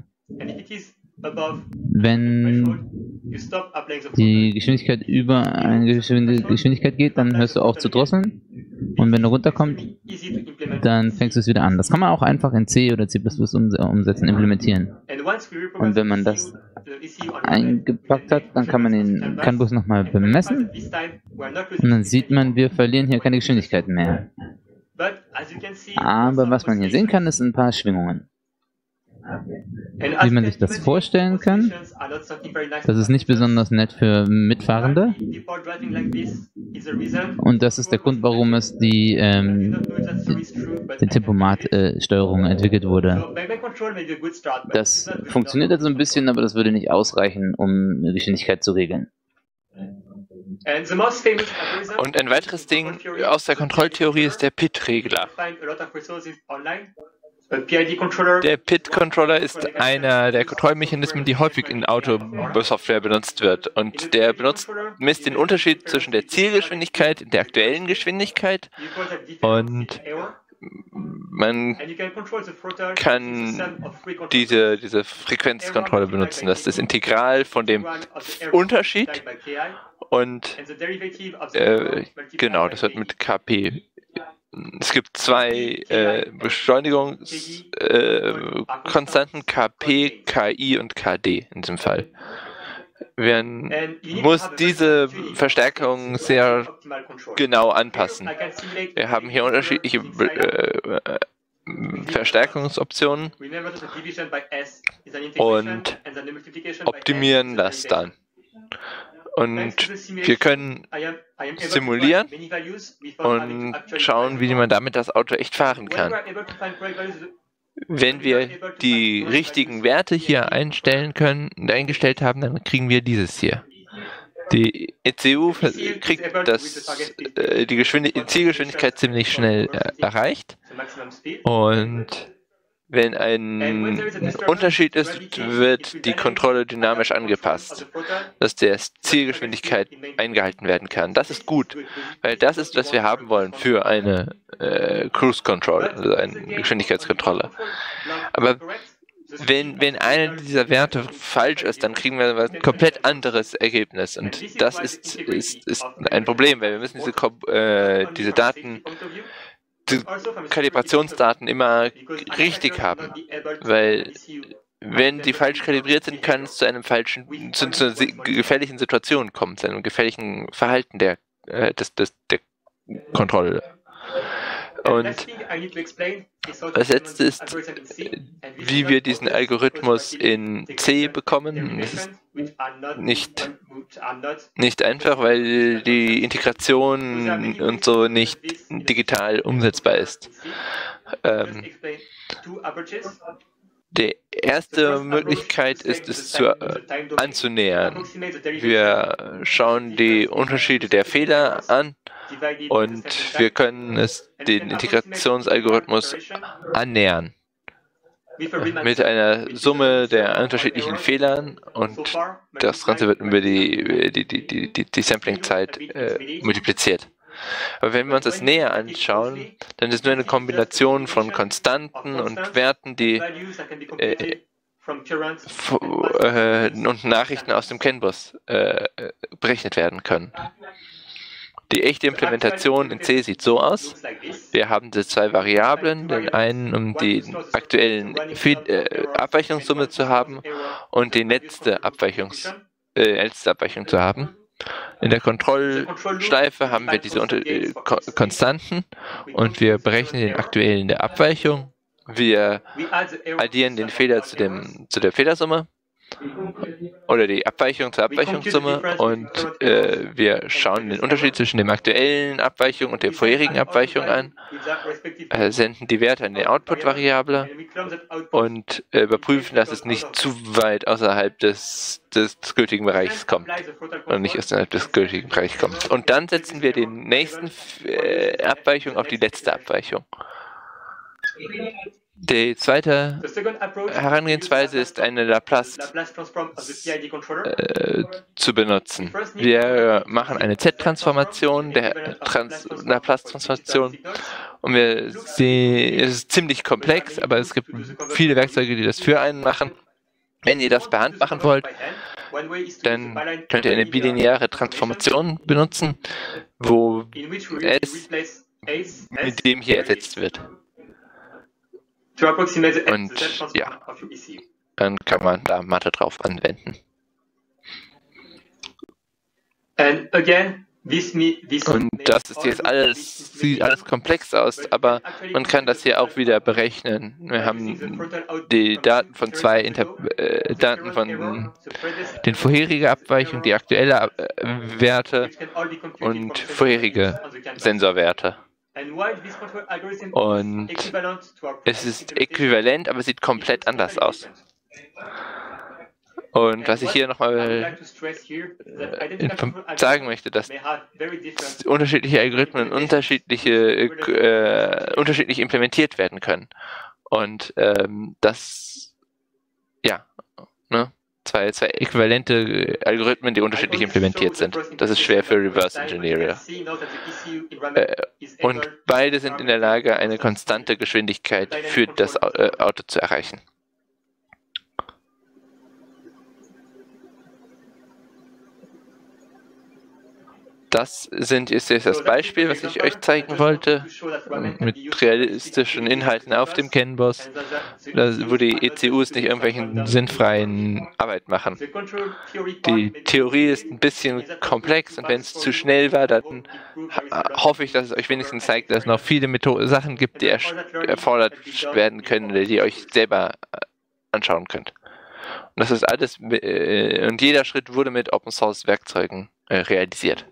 C: Wenn die Geschwindigkeit über eine gewisse Geschwindigkeit geht, dann hörst du auf zu drosseln. Und wenn du runterkommst, dann fängst du es wieder an. Das kann man auch einfach in C oder C plus plus umsetzen, implementieren. Und wenn man das eingepackt hat, dann kann man den CAN-Bus nochmal bemessen. Und dann sieht man, wir verlieren hier keine Geschwindigkeiten mehr. Aber was man hier sehen kann, ist ein paar Schwingungen. Wie man sich das vorstellen kann, das ist nicht besonders nett für Mitfahrende. Und das ist der Grund, warum es die, ähm, die Tempomat-Steuerung äh, entwickelt wurde. Das funktioniert jetzt so ein bisschen, aber das würde nicht ausreichen, um Geschwindigkeit zu regeln.
A: Und ein weiteres Ding aus der Kontrolltheorie ist der P I D-Regler. Der P I D-Controller ist einer der Kontrollmechanismen, die häufig in Autosoftware benutzt wird. Und der benutzt, misst den Unterschied zwischen der Zielgeschwindigkeit und der aktuellen Geschwindigkeit. Und man kann diese, diese Frequenzkontrolle benutzen. Das ist das Integral von dem Unterschied. Und äh, genau, das wird mit K P. Es gibt zwei äh, Beschleunigungskonstanten, äh, K P, K I und K D in diesem Fall. Man muss diese Verstärkung sehr genau anpassen. Wir haben hier unterschiedliche äh, äh, Verstärkungsoptionen und optimieren das dann. Und wir können simulieren und schauen, wie man damit das Auto echt fahren kann. Wenn wir die richtigen Werte hier einstellen können und eingestellt haben, dann kriegen wir dieses hier. Die E C U kriegt das, äh, die, die Zielgeschwindigkeit ziemlich schnell äh, erreicht. Und wenn ein Unterschied ist, wird die Kontrolle dynamisch angepasst, dass der Zielgeschwindigkeit eingehalten werden kann. Das ist gut, weil das ist, was wir haben wollen für eine äh, Cruise Control, also eine Geschwindigkeitskontrolle. Aber wenn, wenn einer dieser Werte falsch ist, dann kriegen wir ein komplett anderes Ergebnis. Und das ist, ist, ist ein Problem, weil wir müssen diese, äh, diese Daten die Kalibrationsdaten immer richtig haben, weil wenn die falsch kalibriert sind, kann es zu einem falschen, zu, zu einer gefährlichen Situation kommen, zu einem gefährlichen Verhalten der, äh, des, des, der Kontrolle. Und das letzte ist, wie wir diesen Algorithmus in C bekommen. Das ist nicht, nicht einfach, weil die Integration und so nicht digital umsetzbar ist. Ähm, die erste Möglichkeit ist es zu, äh, anzunähern. Wir schauen die Unterschiede der Fehler an und wir können es den Integrationsalgorithmus annähern. mit einer Summe der unterschiedlichen Fehlern und das Ganze wird über die, die, die, die, die, die Sampling-Zeit äh, multipliziert. Aber wenn wir uns das näher anschauen, dann ist es nur eine Kombination von Konstanten und Werten, die äh, äh, und Nachrichten aus dem CAN-Bus äh, berechnet werden können. Die echte Implementation in C sieht so aus. Wir haben diese zwei Variablen, den einen, um die aktuellen äh, Abweichungssumme zu haben und die letzte, Abweichungs, äh, letzte Abweichung zu haben. In der Kontrollschleife haben wir diese Unter äh, Konstanten und wir berechnen den aktuellen der Abweichung. Wir addieren den Fehler zu, dem, zu der Fehlersumme oder die Abweichung zur Abweichungssumme und äh, wir schauen den Unterschied zwischen dem aktuellen Abweichung und der vorherigen Abweichung an, äh, senden die Werte an die Output-Variable und äh, überprüfen, dass es nicht zu weit außerhalb des, des, des gültigen Bereichs kommt und nicht außerhalb des gültigen Bereichs kommt. Und dann setzen wir die nächsten äh, Abweichung auf die letzte Abweichung. Die zweite Herangehensweise ist, eine Laplace äh, zu benutzen. Wir machen eine Z-Transformation, der Trans Laplace-Transformation, und wir sehen, es ist ziemlich komplex, aber es gibt viele Werkzeuge, die das für einen machen. Wenn ihr das per Hand machen wollt, dann könnt ihr eine bilineare Transformation benutzen, wo S mit dem hier ersetzt wird. Und ja, dann kann man da Mathe drauf anwenden. Und das ist jetzt alles, sieht alles komplex aus, aber man kann das hier auch wieder berechnen. Wir haben die Daten von zwei Inter äh, Daten von den vorherigen Abweichungen, die aktuelle äh, Werte und vorherige Sensorwerte. Und es ist äquivalent, aber sieht komplett anders aus. Und was ich hier nochmal äh, sagen möchte, dass unterschiedliche Algorithmen unterschiedliche, äh, unterschiedlich implementiert werden können. Und ähm, das, ja, ne? Zwei, zwei äquivalente Algorithmen, die unterschiedlich implementiert sind. Das ist schwer für Reverse Engineer. Äh, und beide sind in der Lage, eine konstante Geschwindigkeit für das Auto zu erreichen. Das sind, ist jetzt das Beispiel, was ich euch zeigen wollte, mit realistischen Inhalten auf dem CAN-Bus, wo die E C Us nicht irgendwelchen sinnfreien Arbeit machen. Die Theorie ist ein bisschen komplex und wenn es zu schnell war, dann hoffe ich, dass es euch wenigstens zeigt, dass es noch viele Methoden, Sachen gibt, die erfordert werden können oder die ihr euch selber anschauen könnt. Und das ist alles, und jeder Schritt wurde mit Open-Source-Werkzeugen realisiert.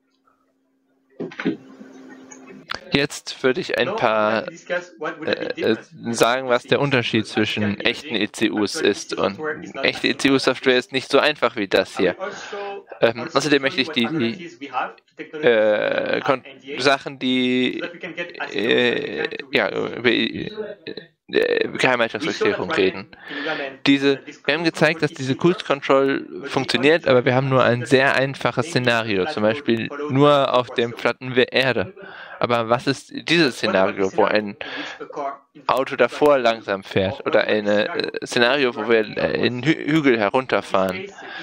A: Jetzt würde ich ein paar äh, sagen, was der Unterschied zwischen echten E C Us ist. Und echte E C U-Software ist nicht so einfach wie das hier. Ähm, außerdem möchte ich die, die äh, Sachen, die äh, ja, über äh, Geheimhaltungserklärung reden. Diese, wir haben gezeigt, dass diese Cruise Control funktioniert, aber wir haben nur ein sehr einfaches Szenario, zum Beispiel nur auf dem platten Erde. Aber was ist dieses Szenario, wo ein Auto davor langsam fährt oder ein äh, Szenario, wo wir einen Hü Hügel herunterfahren?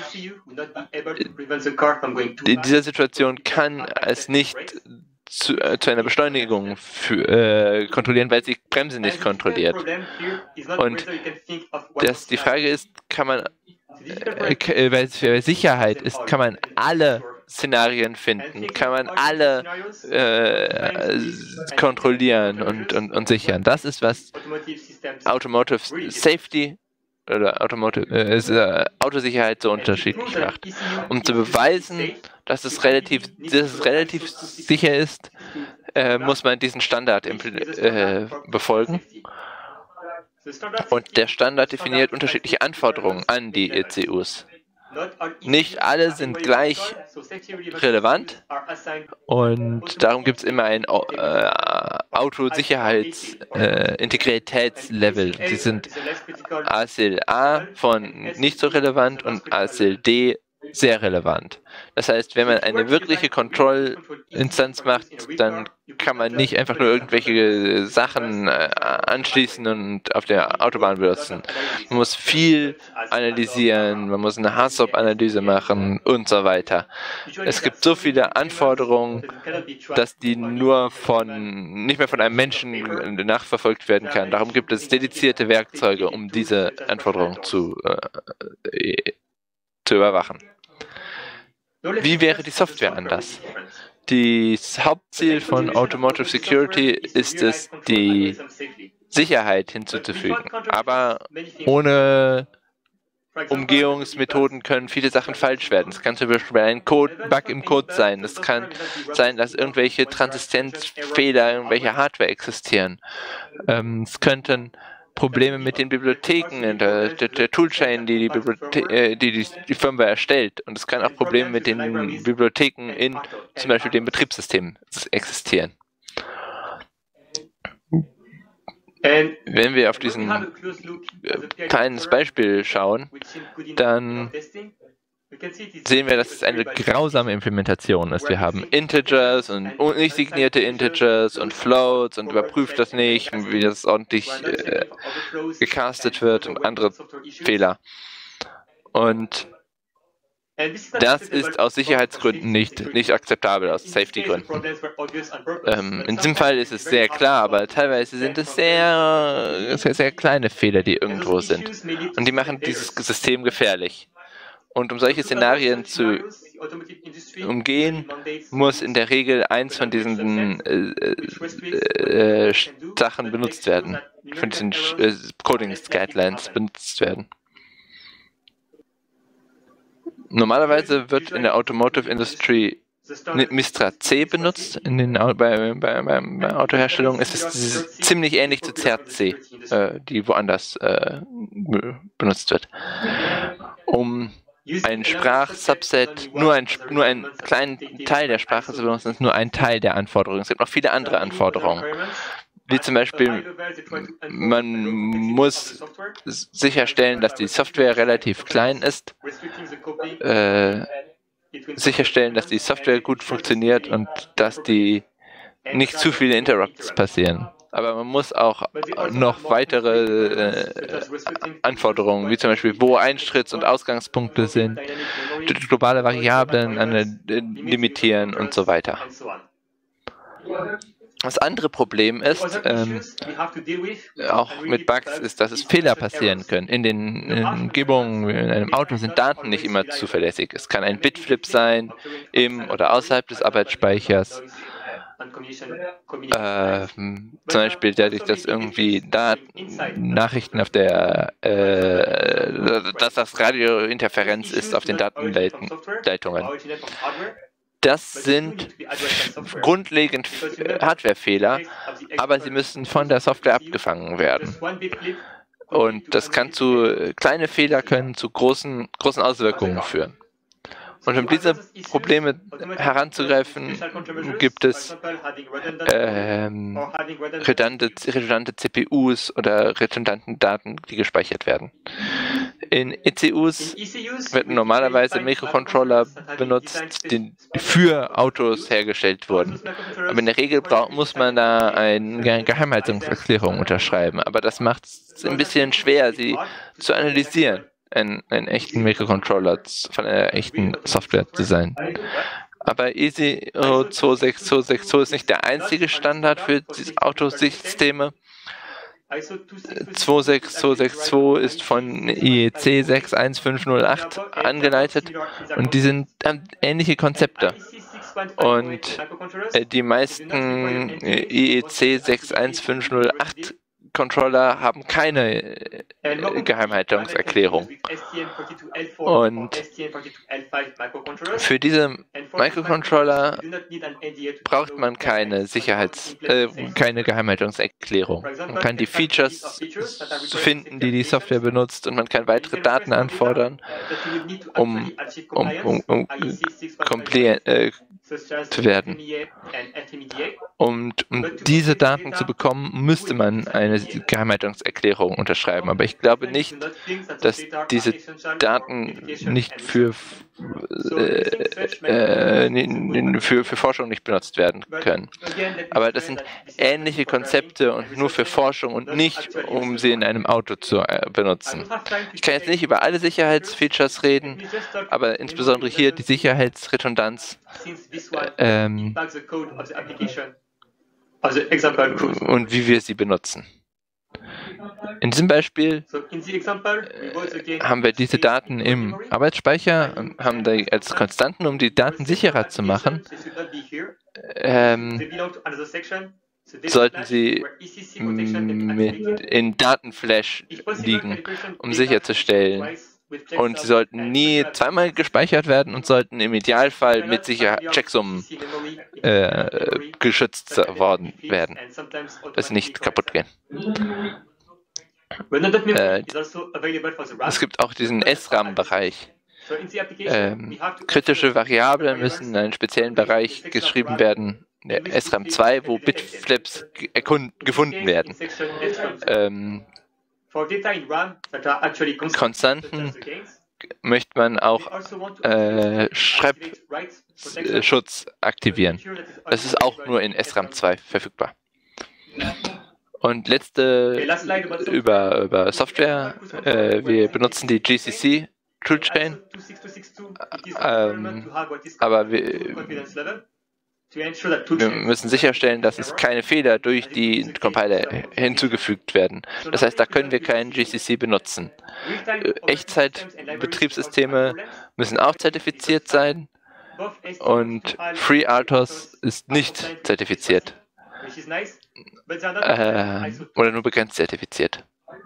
A: In dieser Situation kann es nicht Zu, äh, zu einer Beschleunigung für, äh, kontrollieren, weil sie Bremse nicht kontrolliert. Und das, die Frage ist, kann man, äh, weil es für Sicherheit ist, kann man alle Szenarien finden, kann man alle äh, kontrollieren und, und, und sichern. Das ist, was Automotive Safety oder Automotive, äh, äh, Autosicherheit so unterschiedlich macht. Um zu beweisen, dass es relativ, dass es relativ sicher ist, äh, muss man diesen Standard äh, befolgen. Und der Standard definiert unterschiedliche Anforderungen an die E C Us. Nicht alle sind gleich relevant und darum gibt es immer ein äh, Autosicherheits-Integritätslevel. Äh, Sie sind A S L A von nicht so relevant und A S L D sehr relevant. Das heißt, wenn man eine wirkliche Kontrollinstanz macht, dann kann man nicht einfach nur irgendwelche Sachen äh, anschließen und auf der Autobahn benutzen. Man muss viel analysieren, man muss eine Hassop-Analyse machen und so weiter. Es gibt so viele Anforderungen, dass die nur von nicht mehr von einem Menschen nachverfolgt werden kann. Darum gibt es dedizierte Werkzeuge, um diese Anforderungen zu, äh, zu überwachen. Wie wäre die Software anders? Das Hauptziel von Automotive Security ist es, die Sicherheit hinzuzufügen. Aber ohne Umgehungsmethoden können viele Sachen falsch werden. Es kann zum Beispiel ein Code, Bug im Code sein. Es kann sein, dass irgendwelche Transistenzfehler, irgendwelche Hardware existieren. Ähm, es könnten Probleme mit den Bibliotheken, der, der, der Toolchain, die die, Bibliothe äh, die, die die Firmware erstellt. Und es kann auch Probleme mit den Bibliotheken in zum Beispiel dem Betriebssystem existieren. Wenn wir auf diesen äh, kleines Beispiel schauen, dann sehen wir, dass es eine grausame Implementation ist. Wir haben Integers und nicht signierte Integers und Floats und überprüft das nicht, wie das ordentlich äh, gecastet wird und andere Fehler. Und das ist aus Sicherheitsgründen nicht, nicht akzeptabel, aus Safety-Gründen. Ähm, in diesem Fall ist es sehr klar, aber teilweise sind es sehr, sehr, sehr kleine Fehler, die irgendwo sind. Und die machen dieses System gefährlich. Und um solche Szenarien zu umgehen, muss in der Regel eins von diesen äh, äh, äh, Sachen benutzt werden, von diesen äh, Coding-Guidelines benutzt werden. Normalerweise wird in der Automotive Industry Mistra C benutzt. In den, bei, bei, bei, bei Autoherstellung ist es ziemlich ähnlich zu C E R T C, äh, die woanders äh, benutzt wird. Um ein Sprachsubset, nur, ein, nur einen kleinen Teil der Sprache zu benutzen, ist nur ein Teil der Anforderungen. Es gibt noch viele andere Anforderungen, wie zum Beispiel, man muss sicherstellen, dass die Software relativ klein ist, äh, sicherstellen, dass die Software gut funktioniert und dass die nicht zu viele Interrupts passieren. Aber man muss auch noch weitere äh, Anforderungen, wie zum Beispiel, wo Eintritts- und Ausgangspunkte sind, globale Variablen äh, limitieren und so weiter. Das andere Problem ist, ähm, auch mit Bugs, ist, dass es Fehler passieren können. In den in Umgebungen, in einem Auto sind Daten nicht immer zuverlässig. Es kann ein Bitflip sein, im oder außerhalb des Arbeitsspeichers. Äh, zum Beispiel dadurch, dass irgendwie Daten, Nachrichten auf der, äh, dass das Radiointerferenz ist auf den Datenleitungen. Das sind grundlegend Hardwarefehler, aber sie müssen von der Software abgefangen werden. Und das kann zu, kleine Fehler können zu großen, großen Auswirkungen führen. Und um diese Probleme heranzugreifen, gibt es ähm, redundante, redundante C P Us oder redundanten Daten, die gespeichert werden. In E C Us werden normalerweise Mikrocontroller benutzt, die für Autos hergestellt wurden. Aber in der Regel braucht, muss man da eine Geheimhaltungserklärung unterschreiben. Aber das macht es ein bisschen schwer, sie zu analysieren. Einen, einen echten Mikrocontroller von einer echten Software zu sein. Aber I S O zwei sechs zwei sechs zwei ist nicht der einzige Standard für diese Autosysteme. zwei sechs zwei sechs zwei ist von I E C sechs eins fünf null acht angeleitet und die sind äh, ähnliche Konzepte. Und äh, die meisten äh, I E C sechs eins fünf null acht Microcontroller haben keine äh, Geheimhaltungserklärung. Und für diese Microcontroller braucht man keine Sicherheits-, äh, keine Geheimhaltungserklärung. Man kann die Features finden, die die Software benutzt, und man kann weitere Daten anfordern, um, um, um, um compliant, äh, zu werden. Und um diese Daten zu bekommen, müsste man eine Geheimhaltungserklärung unterschreiben. Aber ich glaube nicht, dass diese Daten nicht für, äh, äh, für, für Forschung nicht benutzt werden können. Aber das sind ähnliche Konzepte und nur für Forschung und nicht, um sie in einem Auto zu äh, benutzen. Ich kann jetzt nicht über alle Sicherheitsfeatures reden, aber insbesondere hier die Sicherheitsredundanz ähm, und wie wir sie benutzen. In diesem Beispiel äh, haben wir diese Daten im Arbeitsspeicher und haben die als Konstanten, um die Daten sicherer zu machen. Ähm, sollten sie mit in Datenflash liegen, um sicherzustellen. Und sie sollten nie zweimal gespeichert werden und sollten im Idealfall mit sicher Checksummen äh, geschützt worden werden, dass sie nicht kaputt gehen. Äh, es gibt auch diesen S RAM-Bereich. Ähm, kritische Variablen müssen in einen speziellen Bereich geschrieben werden, der S RAM zwei, wo Bitflips gefunden werden. Ähm, Konstanten möchte man auch äh, Schreibschutz aktivieren. Das ist auch nur in S RAM zwei verfügbar. Und letzte über, über Software. Äh, wir benutzen die G C C Toolchain. Ähm, aber wir, wir müssen sicherstellen, dass es keine Fehler durch die Compiler hinzugefügt werden. Das heißt, da können wir keinen G C C benutzen. Echtzeit-Betriebssysteme müssen auch zertifiziert sein und FreeRTOS ist nicht zertifiziert. Äh, oder nur begrenzt zertifiziert.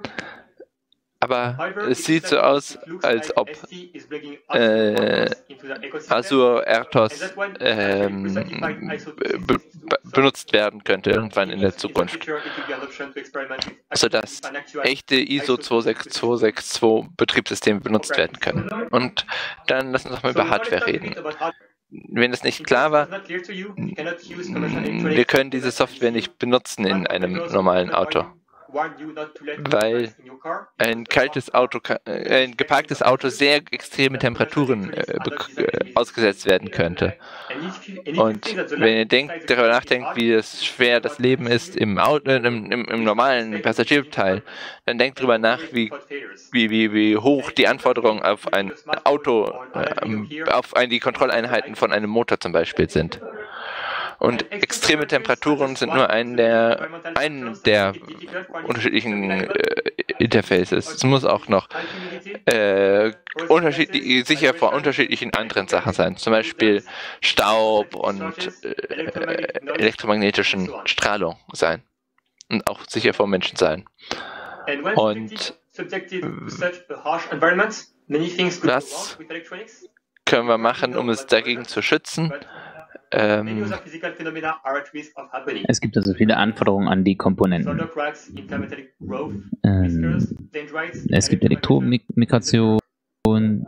A: Aber es sieht so aus, als ob äh, Azure RTOS ähm, be benutzt werden könnte irgendwann in der Zukunft, sodass echte I S O zwei sechs zwei sechs zwei Betriebssysteme benutzt werden können. Und dann lass uns doch mal über Hardware reden. Wenn das nicht klar war, wir können diese Software nicht benutzen in einem normalen Auto, weil ein kaltes Auto, äh, ein geparktes Auto sehr extreme Temperaturen äh, ausgesetzt werden könnte. Und wenn ihr denkt, darüber nachdenkt, wie es schwer das Leben ist im, Auto, im, im, im normalen Passagierteil, dann denkt darüber nach, wie, wie, wie, wie hoch die Anforderungen auf ein Auto, äh, auf ein, die Kontrolleinheiten von einem Motor zum Beispiel sind. Und extreme Temperaturen sind nur ein der, ein der unterschiedlichen äh, Interfaces. Es muss auch noch äh, unterschiedlich, sicher vor unterschiedlichen anderen Sachen sein. Zum Beispiel Staub und äh, elektromagnetischen Strahlung sein. Und auch sicher vor Menschen sein. Und was können wir machen, um es dagegen zu schützen? Ähm,
C: es gibt also viele Anforderungen an die Komponenten. Ähm, es gibt Elektromigration und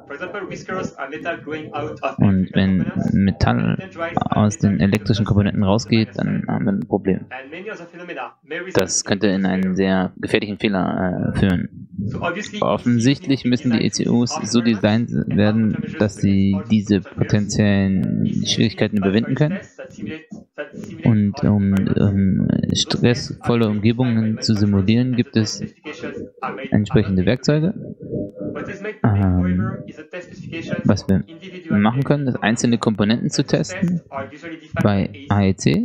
C: wenn Metall aus den elektrischen Komponenten rausgeht, dann haben wir ein Problem. Das könnte in einen sehr gefährlichen Fehler äh, führen. Offensichtlich müssen die E C Us so designt werden, dass sie diese potenziellen Schwierigkeiten überwinden können. Und um, um stressvolle Umgebungen zu simulieren, gibt es entsprechende Werkzeuge. Ähm, was wir machen können, ist einzelne Komponenten zu testen bei A E C.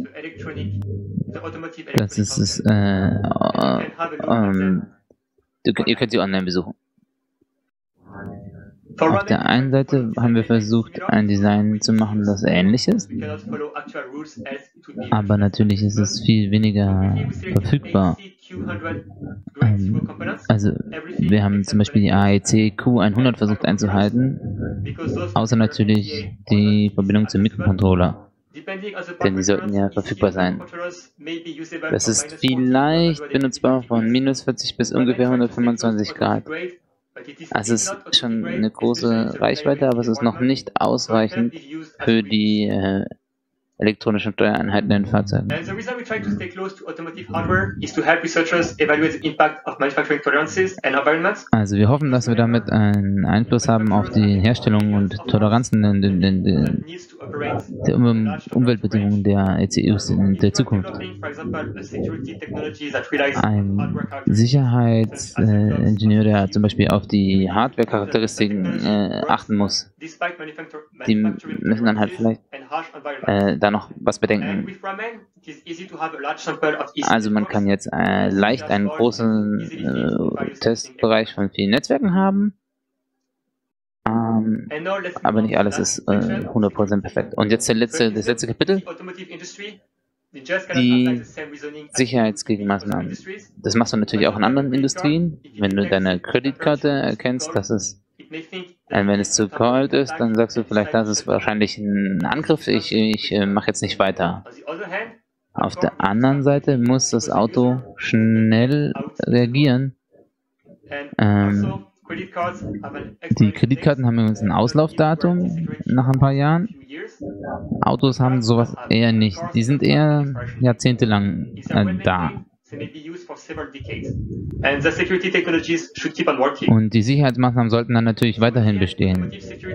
C: Das ist es. Äh, äh, ähm, ihr könnt sie online besuchen. Auf der einen Seite haben wir versucht, ein Design zu machen, das ähnlich ist, aber natürlich ist es viel weniger verfügbar. Ähm, also wir haben zum Beispiel die A E C Q hundert versucht einzuhalten, außer natürlich die Verbindung zum Mikrocontroller. Denn die sollten ja verfügbar sein. Das ist vielleicht benutzbar von minus vierzig bis ungefähr hundertfünfundzwanzig Grad. Also es ist schon eine große Reichweite, aber es ist noch nicht ausreichend für die äh, elektronischen Steuereinheiten in Fahrzeugen. Also wir hoffen, dass wir damit einen Einfluss haben auf die Herstellung und Toleranzen in den, den, den, der um Umweltbedingungen der E C Us in der Zukunft. Ein Sicherheitsingenieur, der zum Beispiel auf die Hardware-Charakteristiken äh, achten muss, die müssen dann halt vielleicht äh, da noch was bedenken. Also man kann jetzt äh, leicht einen großen äh, Testbereich von vielen Netzwerken haben, ähm, aber nicht alles ist äh, hundert Prozent perfekt. Und jetzt der letzte, das letzte Kapitel, die Sicherheitsgegenmaßnahmen. Das machst du natürlich auch in anderen Industrien. Wenn du deine Kreditkarte erkennst, dass es Und wenn es zu kalt ist, dann sagst du vielleicht, das ist wahrscheinlich ein Angriff, ich, ich äh, mache jetzt nicht weiter. Auf der anderen Seite muss das Auto schnell reagieren. Ähm, die Kreditkarten haben übrigens ein Auslaufdatum nach ein paar Jahren. Autos haben sowas eher nicht. Die sind eher jahrzehntelang äh, da. Und die Sicherheitsmaßnahmen sollten dann natürlich weiterhin bestehen.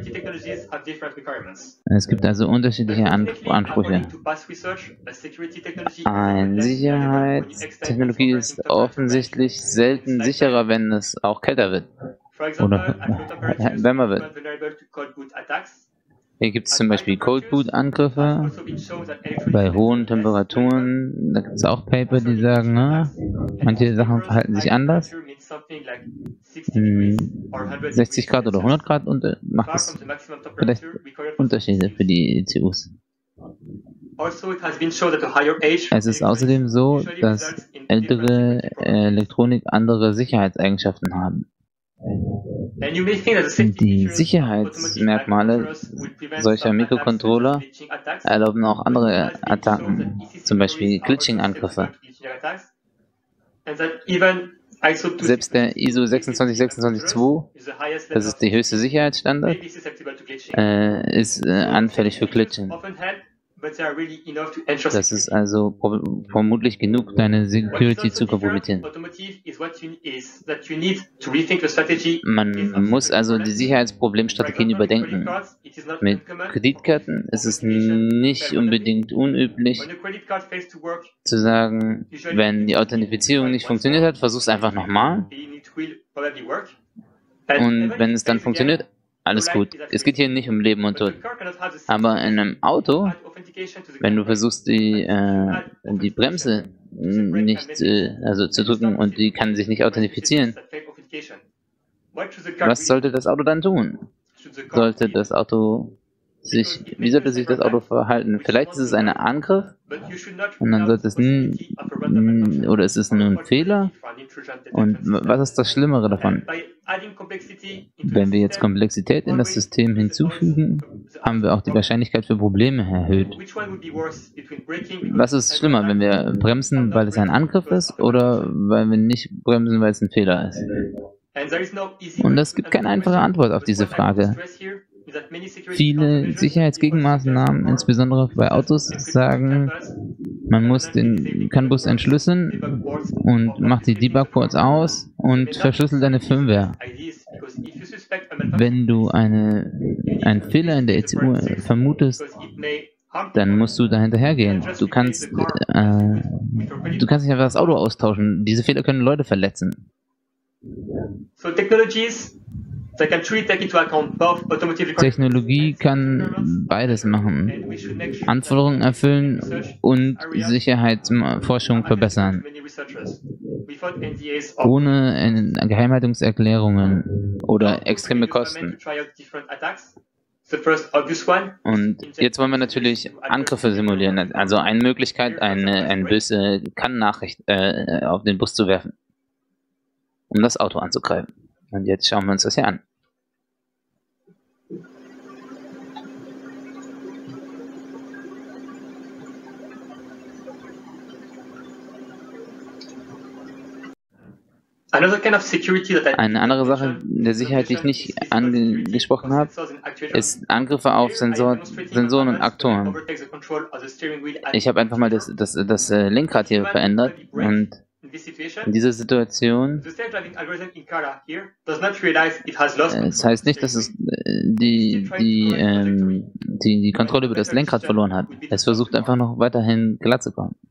C: Es gibt also unterschiedliche Ansprüche. Eine Sicherheitstechnologie ist offensichtlich selten sicherer, wenn es auch kälter wird oder wärmer wird. Hier gibt es zum Beispiel Cold Boot Angriffe bei hohen Temperaturen. Da gibt es auch Paper, die sagen, na, manche Sachen verhalten sich anders. Hm, sechzig Grad oder hundert Grad und macht es vielleicht Unterschiede für die E C Us. Es ist außerdem so, dass ältere Elektronik andere Sicherheitseigenschaften haben. Die Sicherheitsmerkmale solcher Mikrocontroller erlauben auch andere Attacken, zum Beispiel Glitching-Angriffe. Selbst der I S O sechs zwei sechs zwei zwei, das ist die höchste Sicherheitsstandard, äh, ist äh, anfällig für Glitching. Das ist also vermutlich genug, deine Security zu kompromittieren. Man muss also die Sicherheitsproblemstrategien überdenken. Mit Kreditkarten ist es nicht unbedingt unüblich zu sagen, wenn die Authentifizierung nicht funktioniert hat, versuch es einfach nochmal. Und wenn es dann funktioniert, alles gut. Es geht hier nicht um Leben und Tod. Aber in einem Auto, wenn du versuchst, die, äh, die Bremse nicht äh, also zu drücken und die kann sich nicht authentifizieren, was sollte das Auto dann tun? Sollte das Auto sich, wie sollte sich das Auto verhalten? Vielleicht ist es ein Angriff und dann sollte es n, n, oder ist es nur ein Fehler? Und was ist das Schlimmere davon? Wenn wir jetzt Komplexität in das System hinzufügen, haben wir auch die Wahrscheinlichkeit für Probleme erhöht. Was ist schlimmer, wenn wir bremsen, weil es ein Angriff ist, oder weil wir nicht bremsen, weil es ein Fehler ist? Und es gibt keine einfache Antwort auf diese Frage. Viele Sicherheitsgegenmaßnahmen, insbesondere bei Autos, sagen, man muss den CAN-Bus entschlüsseln und macht die Debug-Ports aus und verschlüsselt eine Firmware. Wenn du eine, einen Fehler in der E C U vermutest, dann musst du da hinterhergehen. Du kannst, äh, du kannst nicht einfach das Auto austauschen. Diese Fehler können Leute verletzen. Technologie kann beides machen. Anforderungen erfüllen und Sicherheitsforschung verbessern. ohne Geheimhaltungserklärungen oder extreme Kosten. Und jetzt wollen wir natürlich Angriffe simulieren. Also eine Möglichkeit, eine, eine böse Kann-Nachricht äh, auf den Bus zu werfen, um das Auto anzugreifen. Und jetzt schauen wir uns das hier an. Eine andere Sache der Sicherheit, die ich nicht angesprochen habe, ist Angriffe auf Sensor, Sensoren und Aktoren. Ich habe einfach mal das, das, das Lenkrad hier verändert und in dieser Situation, es heißt nicht, dass es die, die, ähm, die, die Kontrolle über das Lenkrad verloren hat. Es versucht einfach noch weiterhin glatt zu kommen.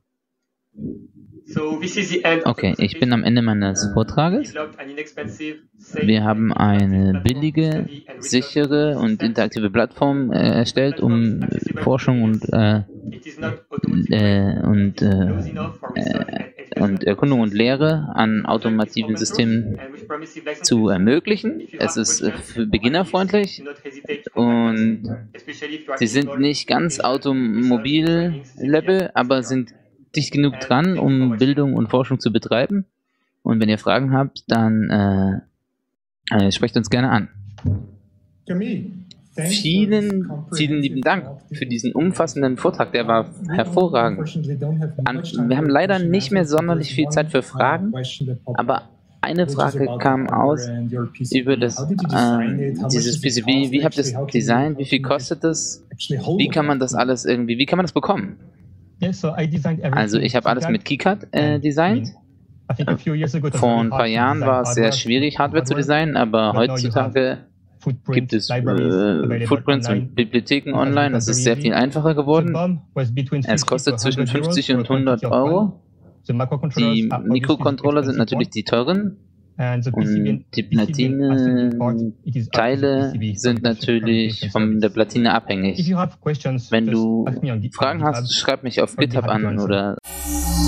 C: Okay, ich bin am Ende meines Vortrages. Wir haben eine billige, sichere und interaktive Plattform äh, erstellt, um Forschung und, äh, äh, und, äh, äh, und Erkundung und Lehre an automativen Systemen zu ermöglichen. Es ist äh, für beginnerfreundlich und sie sind nicht ganz Automobil-Level, aber sind dicht genug dran, um Bildung und Forschung zu betreiben. Und wenn ihr Fragen habt, dann äh, äh, sprecht uns gerne an. Vielen, vielen lieben Dank für diesen umfassenden Vortrag, der war hervorragend. An, wir haben leider nicht mehr sonderlich viel Zeit für Fragen, aber eine Frage kam aus über das, äh, dieses P C B. Wie habt ihr das designt? Wie viel kostet das? Wie kann man das alles irgendwie, wie kann man das bekommen? Also ich habe alles mit KiCad äh, designt. Vor ein paar Jahren war es sehr schwierig, Hardware zu designen, aber heutzutage gibt es äh, Footprints und Bibliotheken online. Es ist sehr viel einfacher geworden. Es kostet zwischen fünfzig und hundert Euro. Die Mikrocontroller sind natürlich die teuren. Und die Platine-Teile sind natürlich von der Platine abhängig. Wenn du Fragen hast, schreib mich auf GitHub an oder